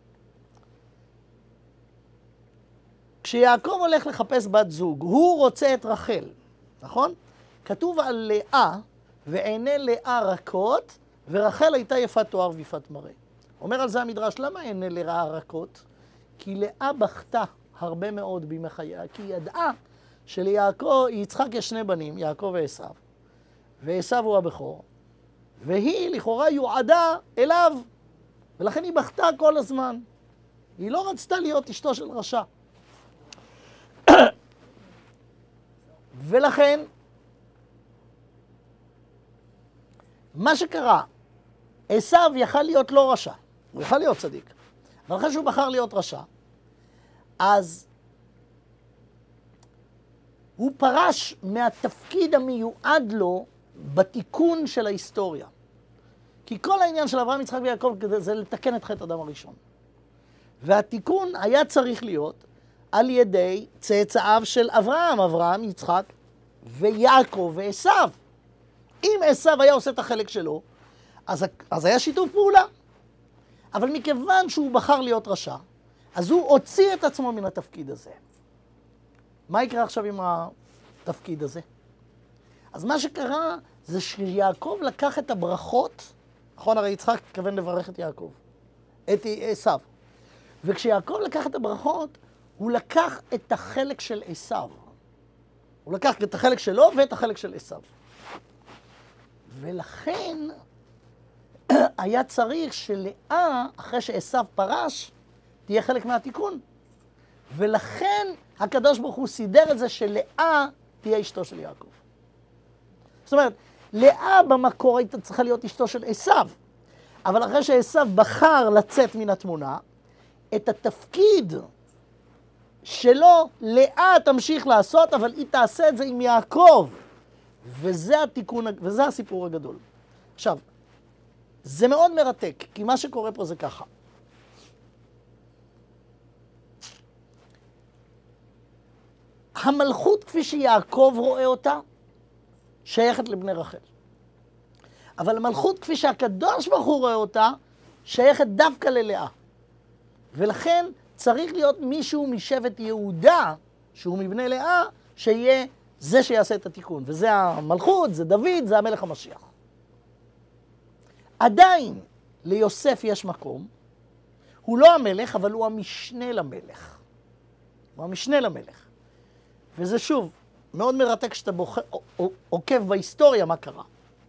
כשיעקב הולך לחפש בת זוג, הוא רוצה את רחל, נכון? כתוב על לאה, ועיני לאה רכות, ורחל הייתה יפת תואר ויפת מראה. אומר על זה המדרש, למה עיני לאה רכות? כי לאה בכתה הרבה מאוד בימי חייה, כי היא ידעה שליעקב, יצחק יש שני בנים, יעקב ועשיו, ועשיו הוא הבכור, והיא לכאורה יועדה אליו, ולכן היא בכתה כל הזמן. היא לא רצתה להיות אשתו של רשע. ולכן, מה שקרה, עשיו יכל להיות לא רשע, הוא יכל להיות צדיק, אבל אחרי שהוא בחר להיות רשע, אז הוא פרש מהתפקיד המיועד לו בתיקון של ההיסטוריה. כי כל העניין של אברהם, יצחק ויעקב זה לתקן את חטא אדם הראשון. והתיקון היה צריך להיות על ידי צאצאיו של אברהם, אברהם, יצחק ויעקב ועשיו. אם עשיו היה עושה את החלק שלו, אז, אז היה שיתוף פעולה. אבל מכיוון שהוא בחר להיות רשע, אז הוא הוציא את עצמו מן התפקיד הזה. מה יקרה עכשיו עם התפקיד הזה? אז מה שקרה זה שיעקב לקח את הברכות, נכון, הרי יצחק התכוון לברך את יעקב, את עשיו. וכשיעקב לקח את הברכות, הוא לקח את החלק של עשיו. הוא לקח את החלק שלו ואת החלק של עשיו. ולכן היה צריך שלאה, אחרי שעשיו פרש, תהיה חלק מהתיקון. ולכן הקדוש ברוך הוא סידר את זה שלאה תהיה אשתו של יעקב. זאת אומרת, לאה במקור הייתה צריכה להיות אשתו של עשיו. אבל אחרי שעשיו בחר לצאת מן התמונה, את התפקיד שלו לאה תמשיך לעשות, אבל היא תעשה את זה עם יעקב. וזה התיקון, וזה הסיפור הגדול. עכשיו, זה מאוד מרתק, כי מה שקורה פה זה ככה. המלכות כפי שיעקב רואה אותה, שייכת לבני רחל. אבל המלכות כפי שהקדוש ברוך הוא רואה אותה, שייכת דווקא ללאה. ולכן צריך להיות מישהו משבט יהודה, שהוא מבני לאה, שיהיה זה שיעשה את התיקון. וזה המלכות, זה דוד, זה המלך המשיח. עדיין ליוסף יש מקום. הוא לא המלך, אבל הוא המשנה למלך. הוא המשנה למלך. וזה שוב, מאוד מרתק שאתה בוח... עוקב בהיסטוריה מה קרה.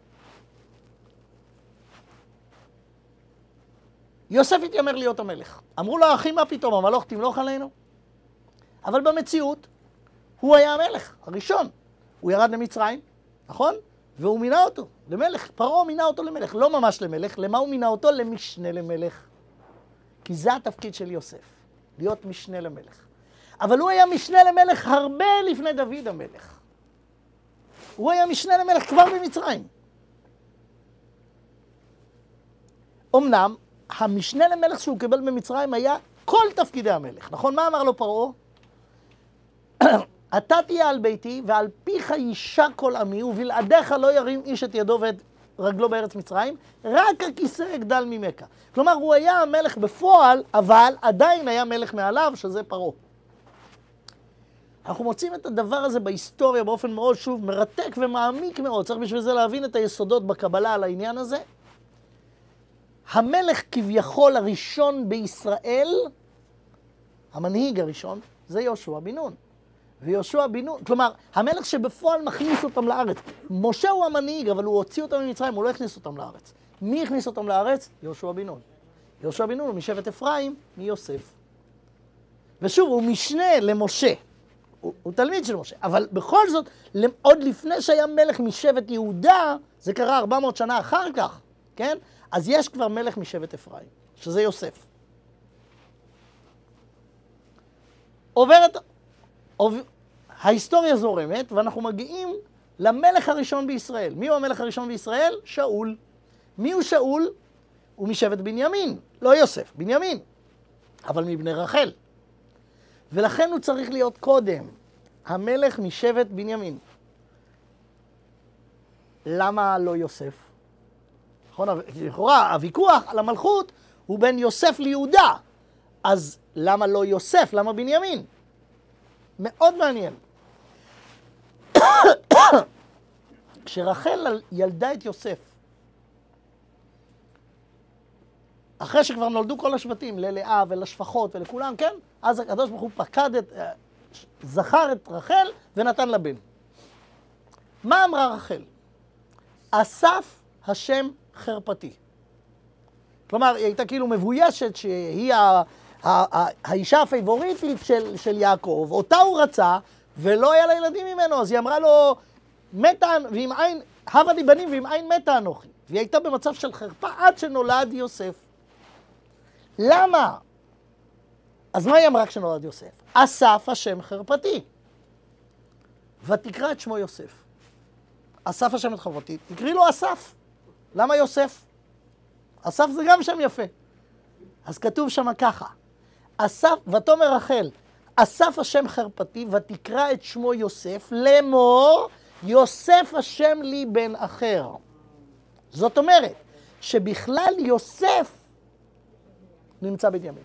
יוסף התיימר להיות המלך. אמרו לו, אחי, מה פתאום, המלוך תמלוך עלינו? אבל במציאות, הוא היה המלך הראשון. הוא ירד למצרים, נכון? והוא מינה אותו למלך. פרעה מינה אותו למלך. לא ממש למלך. למה הוא מינה אותו? למשנה למלך. כי זה התפקיד של יוסף, להיות משנה למלך. אבל הוא היה משנה למלך הרבה לפני דוד המלך. הוא היה משנה למלך כבר במצרים. אמנם, המשנה למלך שהוא קיבל במצרים היה כל תפקידי המלך. נכון? מה אמר לו פרעה? אתה תהיה על ביתי ועל פיך יישק כל עמי ובלעדיך לא ירים איש את ידו ואת רגלו בארץ מצרים, רק הכיסא יגדל ממך. כלומר, הוא היה המלך בפועל, אבל עדיין היה מלך מעליו, שזה פרעה. אנחנו מוצאים את הדבר הזה בהיסטוריה באופן מאוד שוב מרתק ומעמיק מאוד. צריך בשביל זה להבין את היסודות בקבלה על העניין הזה. המלך כביכול הראשון בישראל, המנהיג הראשון, זה יהושע בן נון. ויהושע בן נון, כלומר, המלך שבפועל מכניס אותם לארץ. משה הוא המנהיג, אבל הוא הוציא אותם ממצרים, הוא לא הכניס אותם לארץ. מי הכניס אותם לארץ? יהושע בן נון. יהושע בן נון הוא משבט אפרים, מיוסף. ושוב, הוא משנה למשה. הוא, הוא תלמיד של משה. אבל בכל זאת, עוד לפני שהיה מלך משבט יהודה, זה קרה ארבע מאות שנה אחר כך, כן? אז יש כבר מלך משבט אפרים, שזה יוסף. עוברת, עוב... ההיסטוריה זורמת, ואנחנו מגיעים למלך הראשון בישראל. מי הוא המלך הראשון בישראל? שאול. מי הוא שאול? הוא משבט בנימין, לא יוסף, בנימין, אבל מבני רחל. ולכן הוא צריך להיות קודם, המלך משבט בנימין. למה לא יוסף? נכון, לכאורה, הוויכוח על המלכות הוא בין יוסף ליהודה. אז למה לא יוסף? למה בנימין? מאוד מעניין. כשרחל ילדה את יוסף, אחרי שכבר נולדו כל השבטים, ללאה ולשפחות ולכולם, כן? אז הקדוש ברוך הוא פקד את, זכר את רחל ונתן לה בן. מה אמרה רחל? אסף השם חרפתי. כלומר, היא הייתה כאילו מבוישת שהיא ה, ה, ה, האישה הפייבוריטית של, של יעקב. אותה הוא רצה ולא היה לה ילדים ממנו, אז היא אמרה לו, מתה, ועם עין, הבה לי בנים ועם עין מתה אנוכי. והיא הייתה במצב של חרפה עד שנולד יוסף. למה? אז מה היא אמרה כשנולד יוסף? אסף השם חרפתי. ותקרא את שמו יוסף. אסף השם את חרפתי, תקראי לו אסף. למה יוסף? אסף זה גם שם יפה. אז כתוב שם ככה, אסף, ותאמר רחל, אסף השם חרפתי, ותקרא את שמו יוסף, לאמור, יוסף השם לי בן אחר. זאת אומרת, שבכלל יוסף נמצא בנימין.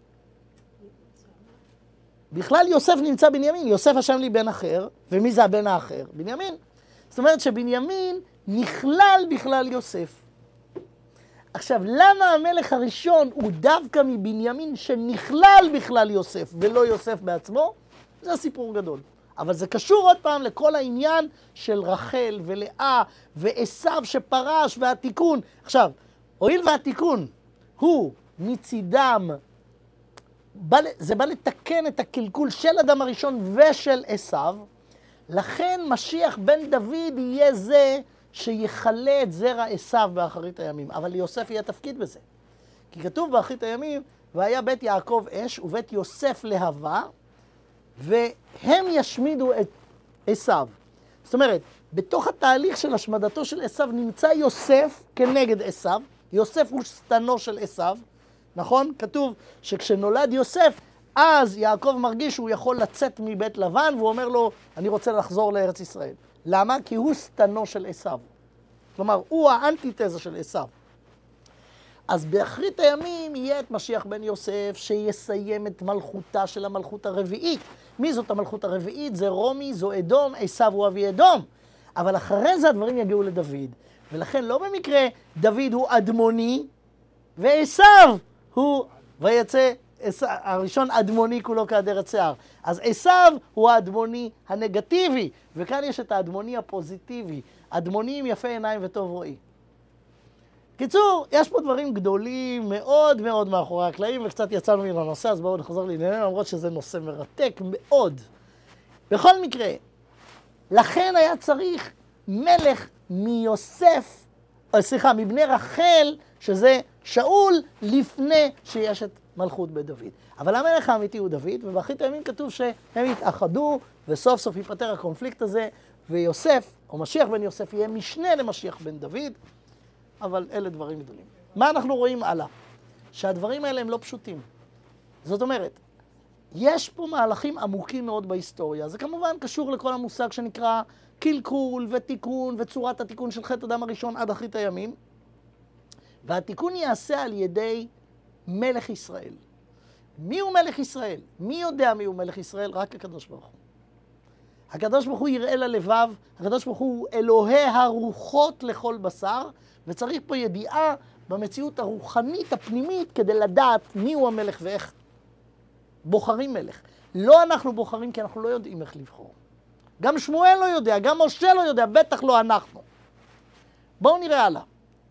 בכלל יוסף נמצא בנימין, יוסף השם לי בן אחר, ומי זה הבן האחר? בנימין. זאת אומרת שבנימין נכלל בכלל יוסף. עכשיו, למה המלך הראשון הוא דווקא מבנימין שנכלל בכלל יוסף, ולא יוסף בעצמו? זה סיפור גדול. אבל זה קשור עוד פעם לכל העניין של רחל ולאה ועשיו שפרש והתיקון. עכשיו, הואיל והתיקון הוא מצידם, זה בא לתקן את הקלקול של אדם הראשון ושל עשיו, לכן משיח בן דוד יהיה זה שיחלה את זרע עשיו באחרית הימים. אבל ליוסף יהיה תפקיד בזה. כי כתוב באחרית הימים, והיה בית יעקב אש ובית יוסף להבה, והם ישמידו את עשיו. זאת אומרת, בתוך התהליך של השמדתו של עשיו נמצא יוסף כנגד עשיו. יוסף הוא שטנו של עשיו, נכון? כתוב שכשנולד יוסף, אז יעקב מרגיש שהוא יכול לצאת מבית לבן, והוא אומר לו, אני רוצה לחזור לארץ ישראל. למה? כי הוא שטנו של עשיו. כלומר, הוא האנטיתזה של עשיו. אז באחרית הימים יהיה את משיח בן יוסף, שיסיים את מלכותה של המלכות הרביעית. מי זאת המלכות הרביעית? זה רומי, זו אדום, עשיו הוא אבי אדום. אבל אחרי זה הדברים יגיעו לדוד. ולכן לא במקרה דוד הוא אדמוני, ועשיו הוא, ויצא הראשון אדמוני כולו כעדרת שיער. אז עשיו הוא האדמוני הנגטיבי, וכאן יש את האדמוני הפוזיטיבי. אדמוני עם יפה עיניים וטוב רואי. קיצור, יש פה דברים גדולים מאוד מאוד מאחורי הקלעים, וקצת יצאנו מן הנושא, אז בואו נחזור לענייננו, למרות שזה נושא מרתק מאוד. בכל מקרה, לכן היה צריך מלך מיוסף, או סליחה, מבני רחל, שזה שאול, לפני שיש את מלכות בית דוד. אבל המלך האמיתי הוא דוד, ובאחרית הימים כתוב שהם יתאחדו, וסוף סוף ייפטר הקונפליקט הזה, ויוסף, או משיח בן יוסף, יהיה משנה למשיח בן דוד, אבל אלה דברים גדולים. מה אנחנו רואים הלאה? שהדברים האלה הם לא פשוטים. זאת אומרת, יש פה מהלכים עמוקים מאוד בהיסטוריה. זה כמובן קשור לכל המושג שנקרא קלקול ותיקון וצורת התיקון של חטא אדם הראשון עד אחרית הימים. והתיקון ייעשה על ידי מלך ישראל. מי הוא מלך ישראל? מי יודע מי הוא מלך ישראל? רק הקדוש ברוך הוא. הקדוש ברוך הוא יראה ללבב, הקדוש ברוך הוא אלוהי הרוחות לכל בשר, וצריך פה ידיעה במציאות הרוחנית הפנימית כדי לדעת מי הוא המלך ואיך בוחרים מלך. לא אנחנו בוחרים כי אנחנו לא יודעים איך לבחור. גם שמואל לא יודע, גם משה לא יודע, בטח לא אנחנו. בואו נראה הלאה.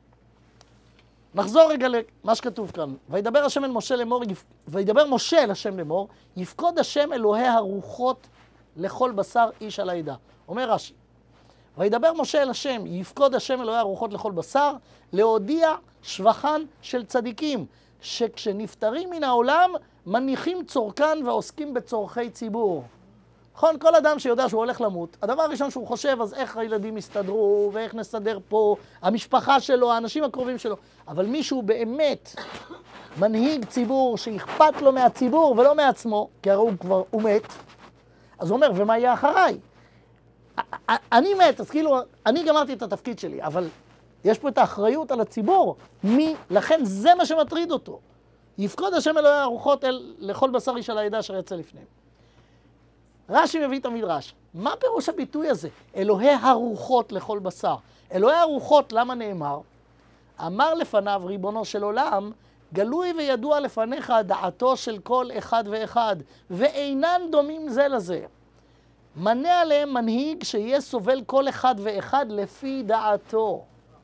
נחזור רגע למה שכתוב כאן. וידבר השם אל משה לאמור, וידבר משה אל השם לאמור, יפקוד השם אלוהי הרוחות לכל בשר איש על העדה. אומר רש"י, וידבר משה אל השם, יפקוד השם אלוהי הרוחות לכל בשר, להודיע שבחן של צדיקים, שכשנפטרים מן העולם, מניחים צורכן ועוסקים בצורכי ציבור. נכון, כל אדם שיודע שהוא הולך למות, הדבר הראשון שהוא חושב, אז איך הילדים יסתדרו, ואיך נסדר פה, המשפחה שלו, האנשים הקרובים שלו. אבל מישהו באמת מנהיג ציבור שאכפת לו מהציבור ולא מעצמו, כי הרי הוא כבר, הוא מת, אז הוא אומר, ומה יהיה אחריי? אני מת, אז כאילו, אני גמרתי את התפקיד שלי, אבל יש פה את האחריות על הציבור. מי? לכן זה מה שמטריד אותו. יפקוד השם אלוהי הרוחות אל, לכל בשר איש על העדה אשר יצא לפניהם. רש"י מביא את המדרש. מה פירוש הביטוי הזה? אלוהי הרוחות לכל בשר. אלוהי הרוחות, למה נאמר? אמר לפניו ריבונו של עולם, גלוי וידוע לפניך דעתו של כל אחד ואחד, ואינן דומים זה לזה. מנה עליהם מנהיג שיהיה סובל כל אחד ואחד לפי דעתו.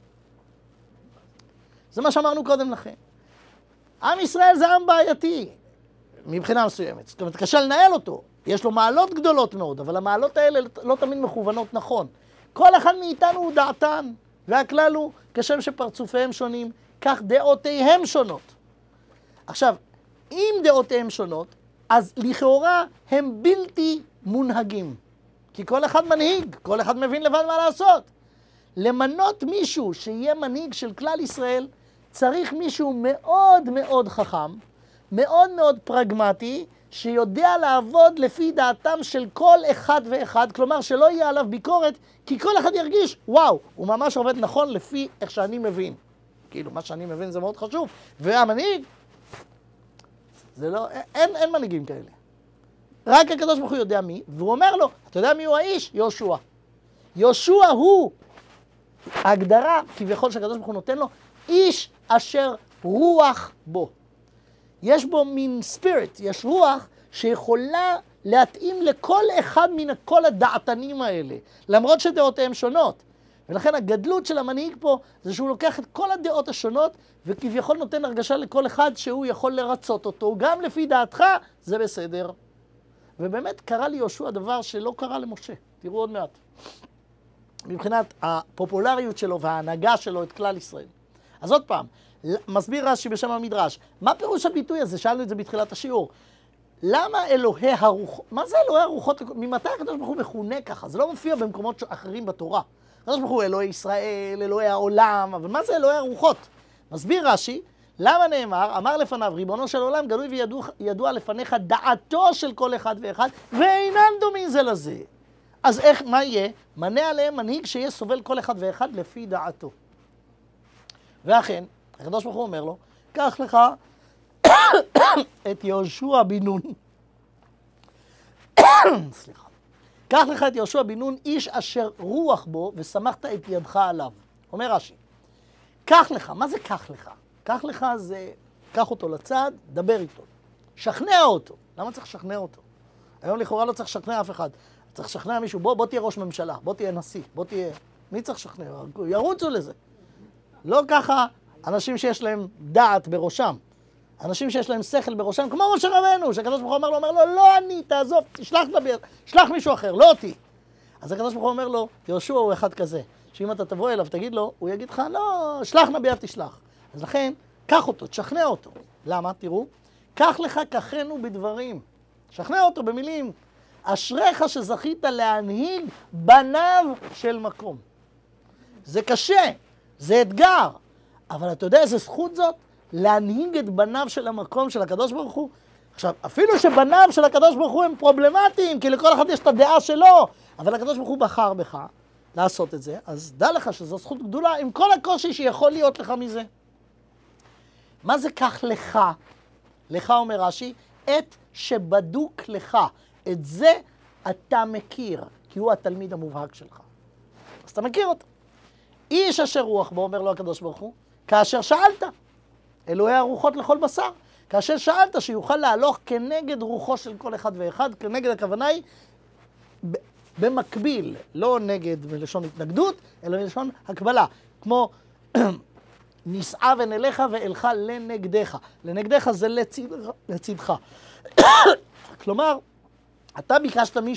זה מה שאמרנו קודם לכן. עם ישראל זה עם בעייתי, מבחינה מסוימת. זאת אומרת, קשה לנהל אותו. יש לו מעלות גדולות מאוד, אבל המעלות האלה לא תמיד מכוונות נכון. כל אחד מאיתנו הוא דעתן, והכלל הוא, כשם שפרצופיהם שונים, כך דעותיהם שונות. עכשיו, אם דעותיהם שונות, אז לכאורה הם בלתי מונהגים. כי כל אחד מנהיג, כל אחד מבין לבד מה לעשות. למנות מישהו שיהיה מנהיג של כלל ישראל, צריך מישהו מאוד מאוד חכם, מאוד מאוד פרגמטי, שיודע לעבוד לפי דעתם של כל אחד ואחד, כלומר שלא יהיה עליו ביקורת, כי כל אחד ירגיש, וואו, הוא ממש עובד נכון לפי איך שאני מבין. כאילו, מה שאני מבין זה מאוד חשוב. והמנהיג, זה לא, אין, אין מנהיגים כאלה. רק הקדוש ברוך הוא יודע מי, והוא אומר לו, אתה יודע מי הוא האיש? יהושע. יהושע הוא ההגדרה, כביכול שהקדוש ברוך הוא נותן לו, איש אשר רוח בו. יש בו מין ספיריט, יש רוח שיכולה להתאים לכל אחד מן כל הדעתנים האלה, למרות שדעותיהם שונות. ולכן הגדלות של המנהיג פה זה שהוא לוקח את כל הדעות השונות וכביכול נותן הרגשה לכל אחד שהוא יכול לרצות אותו. גם לפי דעתך זה בסדר. ובאמת קרה לי יהושע דבר שלא קרה למשה. תראו עוד מעט. מבחינת הפופולריות שלו וההנהגה שלו את כלל ישראל. אז עוד פעם, מסביר רש"י בשם המדרש, מה פירוש הביטוי הזה? שאלנו את זה בתחילת השיעור. למה אלוהי הרוחות? מה זה אלוהי הרוחות? ממתי הקדוש ברוך הוא מכונה ככה? זה לא מופיע במקומות אחרים בתורה. הקדוש ברוך הוא אלוהי ישראל, אלוהי העולם, אבל מה זה אלוהי הרוחות? מסביר רש"י, למה נאמר, אמר לפניו, ריבונו של עולם, גלוי וידוע לפניך דעתו של כל אחד ואחד, ואינם דומים זה לזה. אז איך, מה יהיה? מנה עליהם מנהיג שיהיה סובל כל אחד ואחד לפי דעתו. ואכן, הקדוש ברוך הוא אומר לו, קח לך את יהושע בן נון. סליחה. קח לך את יהושע בן נון, איש אשר רוח בו, ושמחת את ידך עליו. אומר רש"י, קח לך, מה זה קח לך? קח לך זה, קח אותו לצד, דבר איתו. שכנע אותו. למה צריך לשכנע אותו? היום לכאורה לא צריך לשכנע אף אחד. צריך לשכנע מישהו, בוא, בוא תהיה ראש ממשלה, בוא תהיה נשיא, בוא תהיה... מי צריך לשכנע? ירוצו לזה. לא ככה אנשים שיש להם דעת בראשם. אנשים שיש להם שכל בראשם, כמו משה רבנו, שהקדוש ברוך הוא אומר לו, אומר לו, לא אני, תעזוב, תשלח דבר, שלח מישהו אחר, לא אותי. אז הקדוש ברוך הוא אומר לו, יהושע הוא אחד כזה, שאם אתה תבוא אליו, תגיד לו, הוא יגיד לך, לא, שלח נביא אב תשלח. אז לכן, קח אותו, תשכנע אותו. למה? תראו, קח לך כחנו בדברים. שכנע אותו במילים. אשריך שזכית להנהיג בניו של מקום. זה קשה, זה אתגר, אבל אתה יודע איזה זכות זאת? להנהיג את בניו של המקום של הקדוש ברוך הוא. עכשיו, אפילו שבניו של הקדוש ברוך הוא הם פרובלמטיים, כי לכל אחד יש את הדעה שלו, אבל הקדוש ברוך הוא בחר בך לעשות את זה, אז דע לך שזו זכות גדולה, עם כל הקושי שיכול להיות לך מזה. מה זה כך לך? לך אומר רש"י, את שבדוק לך. את זה אתה מכיר, כי הוא התלמיד המובהק שלך. אז אתה מכיר אותו. איש אשר רוח בו, אומר לו הקדוש ברוך הוא, כאשר שאלת, אלוהי הרוחות לכל בשר, כאשר שאלת שיוכל להלוך כנגד רוחו של כל אחד ואחד, כנגד הכוונה היא במקביל, לא נגד בלשון התנגדות, אלא בלשון הקבלה, כמו נישאה ונלך ואלך לנגדך. לנגדך זה לצד, לצדך. כלומר, אתה ביקשת מישהו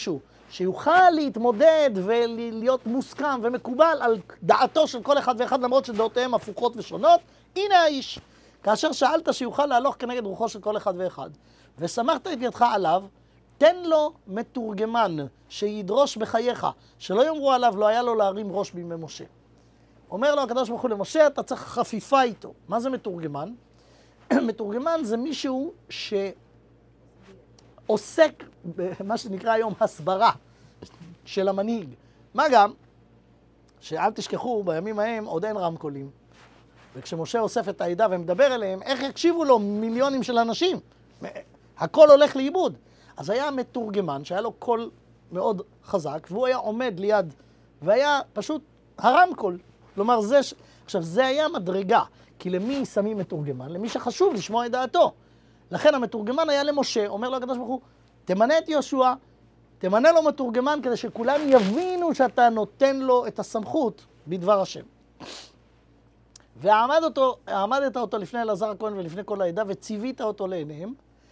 שיוכל להתמודד ולהיות מוסכם ומקובל על דעתו של כל אחד ואחד, למרות שדעותיהם הפוכות ושונות. הנה האיש. כאשר שאלת שיוכל להלוך כנגד רוחו של כל אחד ואחד, ושמחת את ידך עליו, תן לו מתורגמן שידרוש בחייך, שלא יאמרו עליו לא היה לו להרים ראש בימי משה. אומר לו הקדוש ברוך הוא למשה, אתה צריך חפיפה איתו. מה זה מתורגמן? מתורגמן זה מישהו שעוסק במה שנקרא היום הסברה של המנהיג. מה גם שאל תשכחו, בימים ההם עוד אין רמקולים. וכשמשה אוסף את העדה ומדבר אליהם, איך יקשיבו לו מיליונים של אנשים? הכל הולך לאיבוד. אז היה מתורגמן שהיה לו קול מאוד חזק, והוא היה עומד ליד, והיה פשוט הרמקול. כלומר, זה ש... עכשיו, זה היה מדרגה, כי למי שמים מתורגמן? למי שחשוב לשמוע את דעתו. לכן המתורגמן היה למשה, אומר לו הקדוש ברוך הוא, תמנה את יהושע, תמנה לו מתורגמן כדי שכולם יבינו שאתה נותן לו את הסמכות בדבר השם. ועמד אותו, עמדת אותו לפני אלעזר הכהן ולפני כל העדה, וציווית אותו לעיניהם,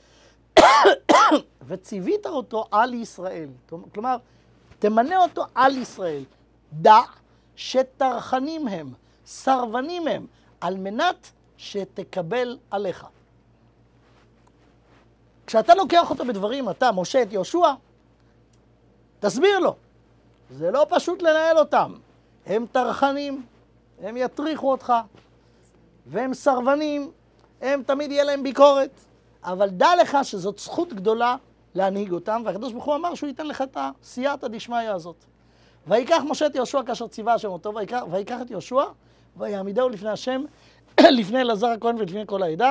וציווית אותו על ישראל. כלומר, תמנה אותו על ישראל. דע שטרחנים הם, סרבנים הם, על מנת שתקבל עליך. כשאתה לוקח אותו בדברים, אתה, משה את יהושע, תסביר לו. זה לא פשוט לנהל אותם. הם טרחנים, הם יטריחו אותך, והם סרבנים, הם תמיד יהיה להם ביקורת. אבל דע לך שזאת זכות גדולה להנהיג אותם, והקדוש ברוך הוא אמר שהוא ייתן לך את הסייעתא דשמיא הזאת. ויקח משה את יהושע כאשר ציווה השם אותו, ויקח, ויקח את יהושע, ויעמידהו לפני השם, לפני אלעזר הכהן ולפני כל העדה.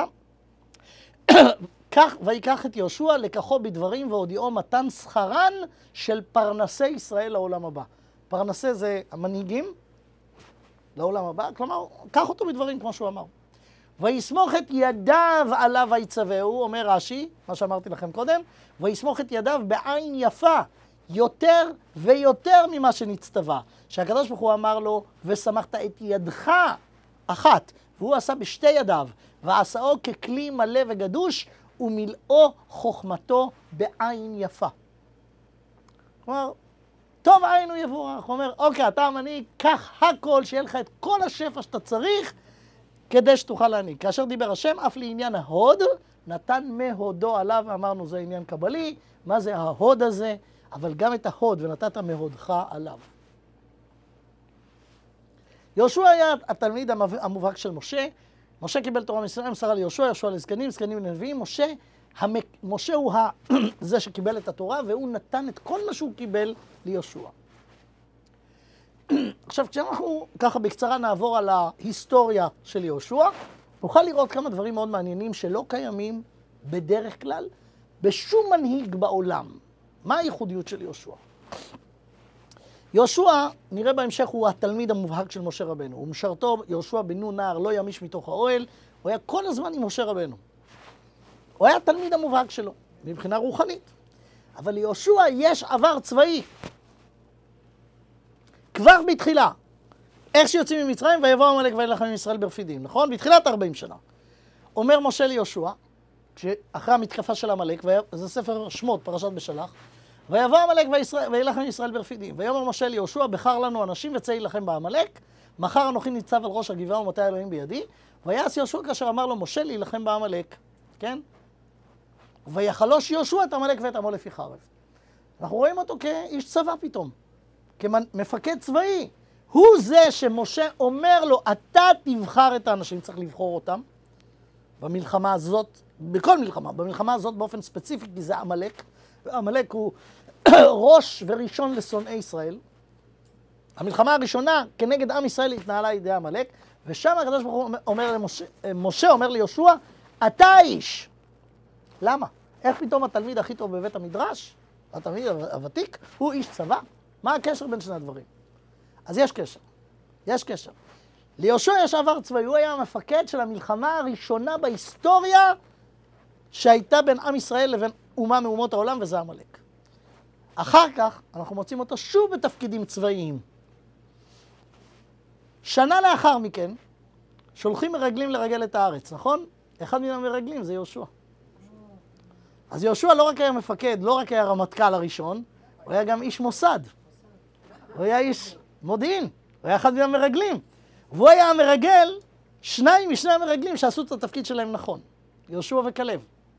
כך, ויקח את יהושע לקחו בדברים והודיעו מתן שכרן של פרנסי ישראל לעולם הבא. פרנסי זה המנהיגים לעולם הבא, כלומר, קח אותו בדברים כמו שהוא אמר. ויסמוך את ידיו עליו ויצווהו, אומר רש"י, מה שאמרתי לכם קודם, ויסמוך את ידיו בעין יפה, יותר ויותר ממה שנצטווה. שהקדוש ברוך הוא אמר לו, ושמחת את ידך אחת, והוא עשה בשתי ידיו, ועשאו ככלי מלא וגדוש, ומילאו חוכמתו בעין יפה. כלומר, טוב עין הוא יבורך. הוא אומר, אוקיי, אתה המנהיג, קח הכל, שיהיה לך את כל השפע שאתה צריך, כדי שתוכל להנהיג. כאשר דיבר השם, אף לעניין ההוד, נתן מהודו עליו, אמרנו זה עניין קבלי, מה זה ההוד הזה? אבל גם את ההוד, ונתת מהודך עליו. יהושע היה התלמיד המובהק של משה, משה קיבל תורה מישראל, מסרה ליהושע, יהושע לזקנים, זקנים לנביאים, משה, המק... משה הוא ה... זה שקיבל את התורה, והוא נתן את כל מה שהוא קיבל ליהושע. עכשיו, כשאנחנו ככה בקצרה נעבור על ההיסטוריה של יהושע, נוכל לראות כמה דברים מאוד מעניינים שלא קיימים בדרך כלל בשום מנהיג בעולם. מה הייחודיות של יהושע? יהושע, נראה בהמשך, הוא התלמיד המובהק של משה רבנו. הוא משרתו, יהושע בן נון נער לא ימיש מתוך האוהל, הוא היה כל הזמן עם משה רבנו. הוא היה התלמיד המובהק שלו, מבחינה רוחנית. אבל ליהושע יש עבר צבאי. כבר בתחילה, איך שיוצאים ממצרים, ויבוא עמלק וילחם עם ישראל ברפידים, נכון? בתחילת ארבעים שנה. אומר משה ליהושע, אחרי המתקפה של עמלק, זה ספר שמות, פרשת בשלח, ויבוא עמלק וילחם עם ישראל ברפידים. ויאמר משה ליהושע, בחר לנו אנשים וצא להילחם בעמלק, מחר אנוכי ניצב על ראש הגבעה ומטה אלוהים בידי, ויעש יהושע כאשר אמר לו משה להילחם בעמלק, כן? ויחלוש יהושע את עמלק ואת עמו לפי חרב. אנחנו רואים אותו כאיש צבא פתאום, כמפקד צבאי. הוא זה שמשה אומר לו, אתה תבחר את האנשים, צריך לבחור אותם במלחמה הזאת, בכל מלחמה, במלחמה הזאת באופן ספציפי, כי זה עמלק, ועמלק הוא ראש וראשון לשונאי ישראל. המלחמה הראשונה כנגד עם ישראל התנהלה ידי עמלק, ושם הקדוש ברוך הוא אומר למשה, משה אומר ליהושע, אתה האיש. למה? איך פתאום התלמיד הכי טוב בבית המדרש, התלמיד הוותיק, הוא איש צבא? מה הקשר בין שני הדברים? אז יש קשר, יש קשר. ליהושע יש עבר צבאי, הוא היה המפקד של המלחמה הראשונה בהיסטוריה שהייתה בין עם ישראל לבין אומה מאומות העולם, וזה עמלק. אחר כך אנחנו מוצאים אותו שוב בתפקידים צבאיים. שנה לאחר מכן, שולחים מרגלים לרגל את הארץ, נכון? אחד מן המרגלים זה יהושע. אז יהושע לא רק היה מפקד, לא רק היה רמטכ"ל הראשון, הוא היה גם איש מוסד. הוא היה איש מודיעין. הוא היה אחד מהמרגלים. והוא היה המרגל, שניים משני המרגלים שעשו את התפקיד שלהם נכון. יהושע וכלב.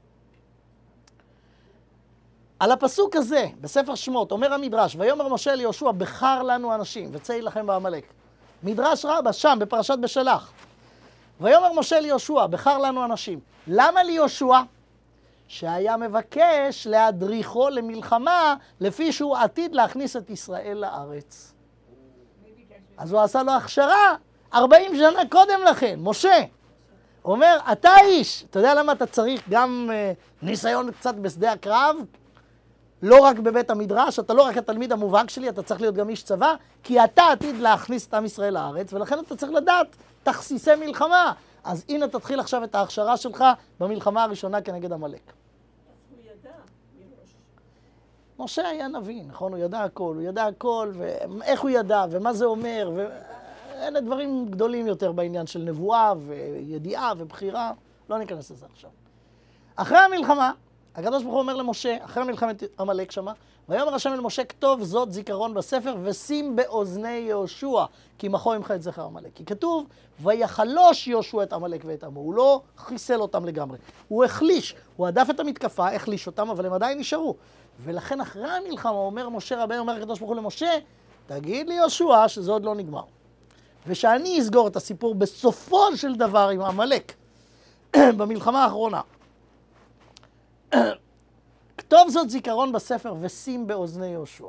על הפסוק הזה, בספר שמות, אומר המדרש, ויאמר משה אל יהושע, בחר לנו אנשים, וצא יילחם בעמלק. מדרש רבה, שם, בפרשת בשלח. ויאמר משה אל יהושע, בחר לנו אנשים. למה ליהושע? שהיה מבקש להדריכו למלחמה, לפי שהוא עתיד להכניס את ישראל לארץ. אז הוא עשה לו הכשרה ארבעים שנה קודם לכן, משה. הוא אומר, אתה איש, אתה יודע למה אתה צריך גם uh, ניסיון קצת בשדה הקרב? לא רק בבית המדרש, אתה לא רק התלמיד המובהק שלי, אתה צריך להיות גם איש צבא, כי אתה עתיד להכניס את עם ישראל לארץ, ולכן אתה צריך לדעת תכסיסי מלחמה. אז הנה תתחיל עכשיו את ההכשרה שלך במלחמה הראשונה כנגד עמלק. הוא ידע מראש. משה היה נביא, נכון? הוא ידע הכל, הוא ידע הכל, ואיך הוא ידע, ומה זה אומר, ואלה דברים גדולים יותר בעניין של נבואה, וידיעה, ובחירה. לא ניכנס לזה עכשיו. אחרי המלחמה, הקדוש ברוך הוא אומר למשה, אחרי מלחמת עמלק שמה, ויאמר השם אל משה, כתוב זאת זיכרון בספר, ושים באוזני יהושע, כי מחו עמך את זכר עמלק. כי כתוב, ויחלוש יהושע את עמלק ואת עמו, הוא לא חיסל אותם לגמרי. הוא החליש, הוא הדף את המתקפה, החליש אותם, אבל הם עדיין נשארו. ולכן אחרי המלחמה אומר משה רבנו, אומר הקדוש ברוך הוא למשה, תגיד לי יהושע שזה עוד לא נגמר. ושאני אסגור את הסיפור בסופו של דבר עם עמלק, במלחמה האחרונה. כתוב זאת זיכרון בספר ושים באוזני יהושע.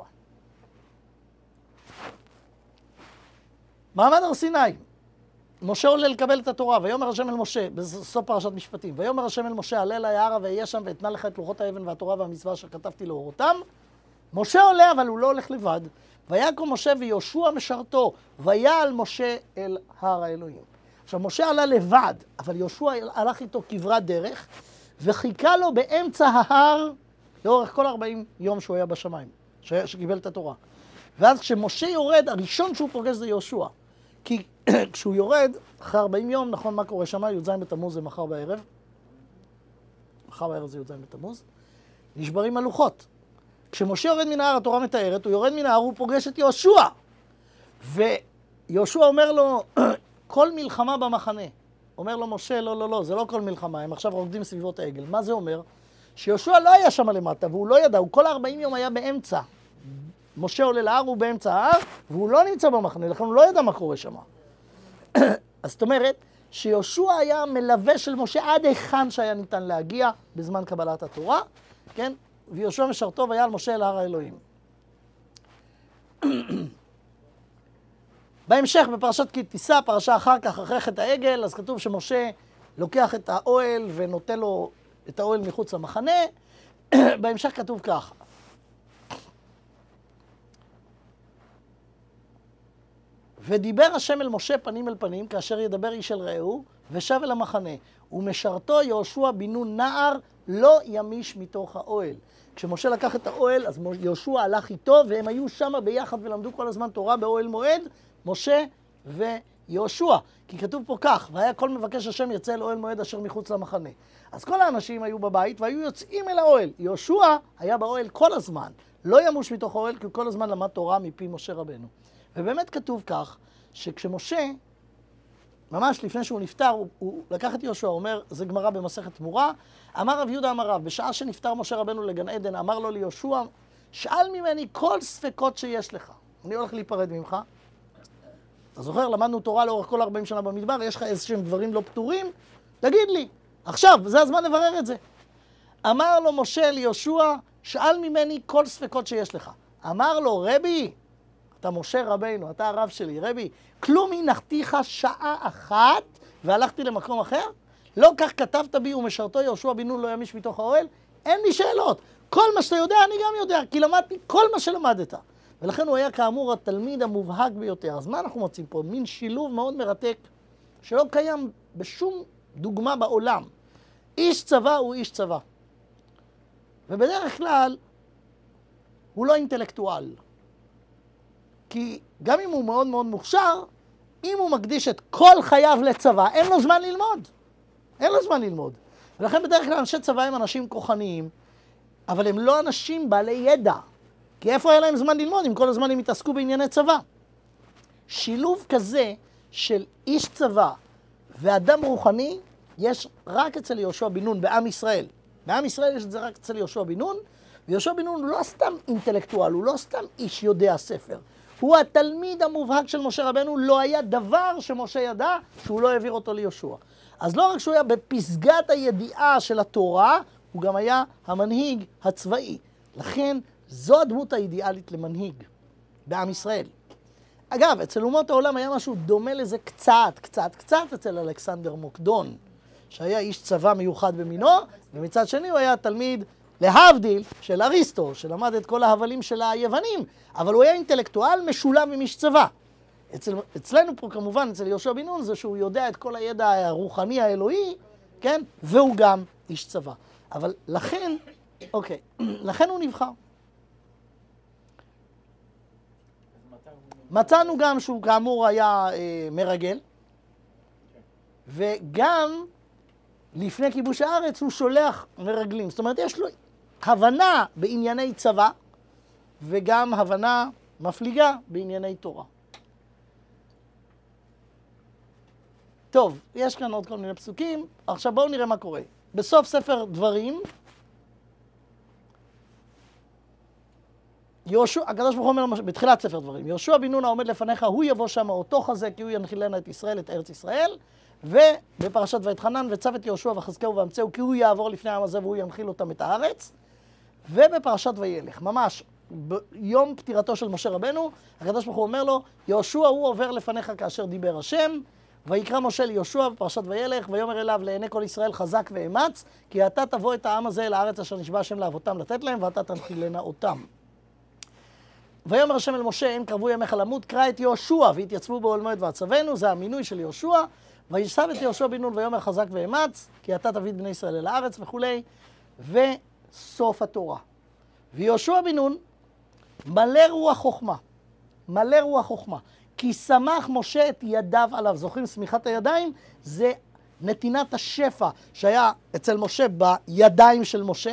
מעמד הר סיני. משה עולה לקבל את התורה, ויאמר השם אל משה, בסוף פרשת משפטים, ויאמר השם אל משה, עלה אלי ההרה ואהיה שם ואתנה לך את לוחות האבן והתורה והמצווה אשר כתבתי לאורותם. משה עולה, אבל הוא לא הולך לבד. ויקום משה ויהושע משרתו, ויעל משה אל הר האלוהים. עכשיו, משה עלה לבד, אבל יהושע הלך איתו כברת דרך, וחיכה לו באמצע ההר, לאורך כל ארבעים יום שהוא היה בשמיים, שקיבל את התורה. ואז כשמשה יורד, הראשון שהוא פוגש זה יהושע. כי כשהוא יורד, אחרי ארבעים יום, נכון מה קורה שם, י"ז בתמוז זה מחר בערב. מחר בערב זה י"ז בתמוז. נשברים הלוחות. כשמשה יורד מן ההר, התורה מתארת, הוא יורד מן ההר, הוא פוגש את יהושע. ויהושע אומר לו, כל מלחמה במחנה. אומר לו משה, לא, לא, לא, זה לא כל מלחמה, הם עכשיו רוקדים סביבות העגל. מה זה אומר? שיהושע לא היה שם למטה, והוא לא ידע, הוא כל ארבעים יום היה באמצע. משה עולה להר, הוא באמצע ההר, והוא לא נמצא במחנה, לכן הוא לא ידע מה קורה שם. אז זאת אומרת, שיהושע היה מלווה של משה עד היכן שהיה ניתן להגיע בזמן קבלת התורה, כן? ויהושע משרתו ויעל משה אל הר האלוהים. בהמשך, בפרשת כי תישא, פרשה אחר כך, אחרי חטא העגל, אז כתוב שמשה לוקח את האוהל ונוטה לו את האוהל מחוץ למחנה. בהמשך כתוב כך. ודיבר השם אל משה פנים אל פנים, כאשר ידבר איש אל רעהו, ושב אל המחנה. ומשרתו יהושע בן נון נער לא ימיש מתוך האוהל. כשמשה לקח את האוהל, אז יהושע הלך איתו, והם היו שם ביחד ולמדו כל הזמן תורה באוהל מועד, משה ויהושע. כי כתוב פה כך, והיה כל מבקש השם יצא אל אוהל מועד אשר מחוץ למחנה. אז כל האנשים היו בבית והיו יוצאים אל האוהל. יהושע היה באוהל כל הזמן, לא ימוש מתוך האוהל, כי כל הזמן למד תורה מפי משה רבנו. ובאמת כתוב כך, שכשמשה, ממש לפני שהוא נפטר, הוא, הוא לקח את יהושע, הוא אומר, זה גמרא במסכת תמורה, אמר רב יהודה אמר רב, בשעה שנפטר משה רבנו לגן עדן, אמר לו ליהושע, שאל ממני כל ספקות שיש לך. אני הולך להיפרד ממך. אתה זוכר, למדנו תורה לאורך כל ארבעים שנה במדבר, יש לך איזשהם דברים לא פתורים? תגיד לי, עכשיו, זה הזמן לברר את זה. אמר לו משה ליהושע, שאל ממני כל ספקות שיש לך. אמר לו, רבי, אתה משה רבינו, אתה הרב שלי, רבי, כלום הנחתיך שעה אחת והלכתי למקום אחר? לא כך כתבת בי ומשרתו יהושע בן נון לא ימיש מתוך האוהל? אין לי שאלות. כל מה שאתה יודע אני גם יודע, כי למדתי כל מה שלמדת. ולכן הוא היה כאמור התלמיד המובהק ביותר. אז מה אנחנו מוצאים פה? מין שילוב מאוד מרתק, שלא קיים בשום דוגמה בעולם. איש צבא הוא איש צבא. ובדרך כלל הוא לא אינטלקטואל. כי גם אם הוא מאוד מאוד מוכשר, אם הוא מקדיש את כל חייו לצבא, אין לו זמן ללמוד. אין לו זמן ללמוד. ולכן בדרך כלל אנשי צבא הם אנשים כוחניים, אבל הם לא אנשים בעלי ידע. כי איפה היה להם זמן ללמוד אם כל הזמן הם התעסקו בענייני צבא? שילוב כזה של איש צבא ואדם רוחני יש רק אצל יהושע בן נון בעם ישראל. בעם ישראל יש את זה רק אצל יהושע בן נון, ויהושע בן נון הוא לא סתם אינטלקטואל, הוא לא סתם איש יודע ספר. הוא התלמיד המובהק של משה רבנו, לא היה דבר שמשה ידע שהוא לא העביר אותו ליהושע. אז לא רק שהוא היה בפסגת הידיעה של התורה, הוא גם היה המנהיג הצבאי. לכן זו הדמות האידיאלית למנהיג בעם ישראל. אגב, אצל אומות העולם היה משהו דומה לזה קצת, קצת, קצת אצל אלכסנדר מוקדון, שהיה איש צבא מיוחד במינו, ומצד שני הוא היה תלמיד להבדיל של אריסטו, שלמד את כל ההבלים של היוונים, אבל הוא היה אינטלקטואל משולב עם איש צבא. אצל, אצלנו פה כמובן, אצל יהושע בן נון, זה שהוא יודע את כל הידע הרוחני האלוהי, כן? והוא גם איש צבא. אבל לכן, אוקיי, לכן הוא נבחר. מצאנו גם שהוא כאמור היה אה, מרגל, וגם לפני כיבוש הארץ הוא שולח מרגלים. זאת אומרת, יש לו הבנה בענייני צבא, וגם הבנה מפליגה בענייני תורה. טוב, יש כאן עוד כל מיני פסוקים. עכשיו בואו נראה מה קורה. בסוף ספר דברים, יהושע, הקדוש ברוך הוא אומר בתחילת ספר דברים, יהושע בן נון העומד לפניך, הוא יבוא שם אותו חזק, כי הוא ינחילנה את ישראל, את ארץ ישראל. ובפרשת ויתחנן, וצו את יהושע וחזקהו ואמצהו, כי הוא יעבור לפני העם הזה והוא ינחיל אותם את הארץ. ובפרשת וילך, ממש ביום פטירתו של משה רבנו, הקדוש ברוך הוא אומר לו, יהושע הוא עובר לפניך כאשר דיבר השם, ויקרא משה ליהושע בפרשת וילך, ויאמר אליו לעיני כל ישראל חזק ואמץ, כי אתה תבוא את העם הזה אל הארץ אשר נשבע השם לאבותם לתת להם, ואתה תנחילנה אותם. ויאמר השם אל משה, אין קרבו ימיך למות, קרא את יהושע, והתייצבו באוהל מועד ועצבנו, זה המינוי של יהושע, וישב את יהושע בן נון ויאמר חזק ואמץ, כי אתה תביא את בני ישראל אל הארץ וכולי, וסוף התורה. ויהושע בן נון מלא רוח חוכמה, מלא רוח חוכמה, כי שמח משה את ידיו עליו. זוכרים סמיכת הידיים? זה נתינת השפע שהיה אצל משה בידיים של משה.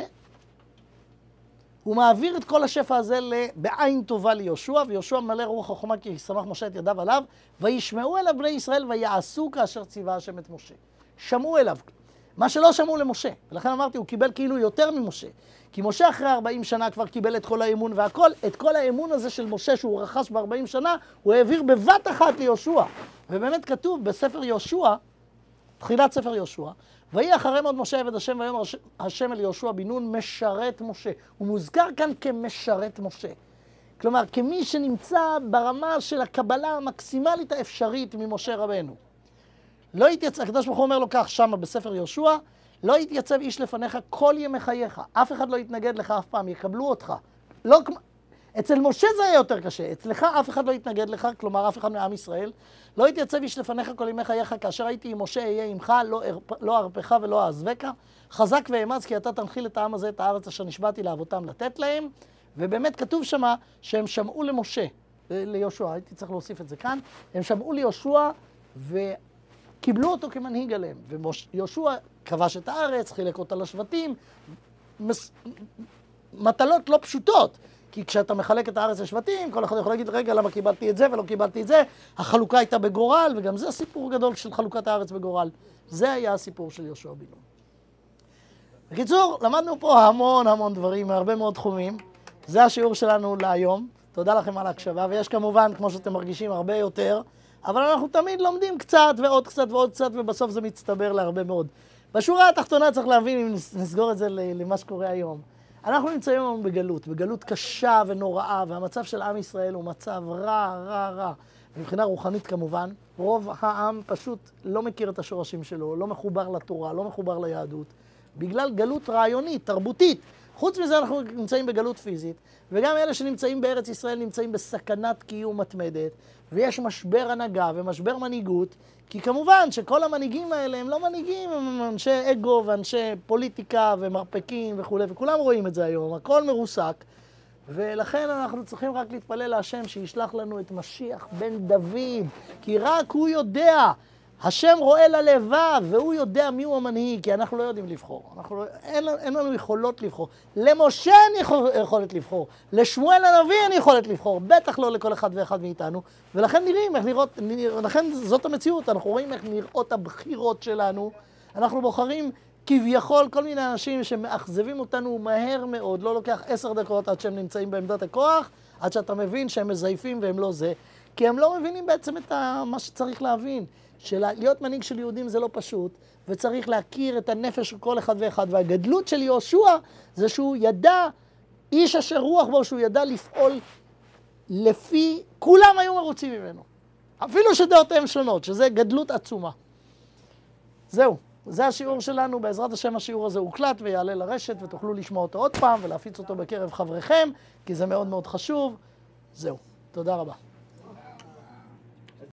הוא מעביר את כל השפע הזה בעין טובה ליהושע, ויהושע מלא רוח חוכמה כי שמח משה את ידיו עליו, וישמעו אליו בני ישראל ויעשו כאשר ציווה השם את משה. שמעו אליו, מה שלא שמעו למשה. ולכן אמרתי, הוא קיבל כאילו יותר ממשה. כי משה אחרי ארבעים שנה כבר קיבל את כל האמון והכל, את כל האמון הזה של משה שהוא רכש ב-ארבעים שנה, הוא העביר בבת אחת ליהושע. ובאמת כתוב בספר יהושע, תחילת ספר יהושע, ויהי אחרי מות משה עבד השם, ויאמר השם אל יהושע בן נון משרת משה. הוא מוזכר כאן כמשרת משה. כלומר, כמי שנמצא ברמה של הקבלה המקסימלית האפשרית ממשה רבנו. לא יתייצב, הקדוש ברוך הוא אומר לו כך שמה בספר יהושע, לא יתייצב איש לפניך כל ימי חייך. אף אחד לא יתנגד לך אף פעם, יקבלו אותך. לא, אצל משה זה היה יותר קשה, אצלך אף אחד לא יתנגד לך, כלומר אף אחד מעם ישראל. לא יתייצב איש לפניך כל ימי חייך, כאשר הייתי עם משה אהיה עמך, לא, לא ארפך ולא אעזבך. חזק ואמץ כי אתה תנחיל את העם הזה, את הארץ אשר נשבעתי לאבותם לתת להם. ובאמת כתוב שמה שהם שמעו למשה, ליהושע, הייתי צריך להוסיף את זה כאן, הם שמעו ליהושע וקיבלו אותו כמנהיג עליהם. ויהושע כבש את הארץ, חילק אותה לשבטים, מס... מטלות לא פשוטות. כי כשאתה מחלק את הארץ לשבטים, כל אחד יכול להגיד, רגע, למה קיבלתי את זה ולא קיבלתי את זה? החלוקה הייתה בגורל, וגם זה הסיפור גדול של חלוקת הארץ בגורל. זה היה הסיפור של יהושע בן נון. בקיצור, למדנו פה המון המון דברים, מהרבה מאוד תחומים. זה השיעור שלנו להיום. תודה לכם על ההקשבה, ויש כמובן, כמו שאתם מרגישים, הרבה יותר, אבל אנחנו תמיד לומדים קצת ועוד קצת ועוד קצת, ובסוף זה מצטבר להרבה מאוד. בשורה התחתונה צריך להבין, אם נסגור את זה למה שקורה היום. אנחנו נמצאים היום בגלות, בגלות קשה ונוראה, והמצב של עם ישראל הוא מצב רע, רע, רע. מבחינה רוחנית כמובן, רוב העם פשוט לא מכיר את השורשים שלו, לא מחובר לתורה, לא מחובר ליהדות, בגלל גלות רעיונית, תרבותית. חוץ מזה אנחנו נמצאים בגלות פיזית, וגם אלה שנמצאים בארץ ישראל נמצאים בסכנת קיום מתמדת, ויש משבר הנהגה ומשבר מנהיגות, כי כמובן שכל המנהיגים האלה הם לא מנהיגים, הם אנשי אגו ואנשי פוליטיקה ומרפקים וכו', וכולם רואים את זה היום, הכל מרוסק, ולכן אנחנו צריכים רק להתפלל להשם שישלח לנו את משיח בן דוד, כי רק הוא יודע השם רואה ללבב, והוא יודע מיהו המנהיג, כי אנחנו לא יודעים לבחור. אנחנו לא, אין, אין לנו יכולות לבחור. למשה אין יכול, יכולת לבחור, לשמואל הנביא אין יכולת לבחור, בטח לא לכל אחד ואחד מאיתנו, ולכן נראים איך נראות, לכן זאת המציאות, אנחנו רואים איך נראות הבחירות שלנו, אנחנו בוחרים כביכול כל מיני אנשים שמאכזבים אותנו מהר מאוד, לא לוקח עשר דקות עד שהם נמצאים בעמדת הכוח, עד שאתה מבין שהם מזייפים והם לא זה, כי הם לא מבינים בעצם את מה שצריך להבין. שלהיות מנהיג של יהודים זה לא פשוט, וצריך להכיר את הנפש של כל אחד ואחד, והגדלות של יהושע זה שהוא ידע, איש אשר רוח בו, שהוא ידע לפעול לפי, כולם היו מרוצים ממנו. אפילו שדעותיהם שונות, שזה גדלות עצומה. זהו, זה השיעור שלנו, בעזרת השם השיעור הזה הוקלט ויעלה לרשת, ותוכלו לשמוע אותו עוד פעם ולהפיץ אותו בקרב חבריכם, כי זה מאוד מאוד חשוב. זהו, תודה רבה.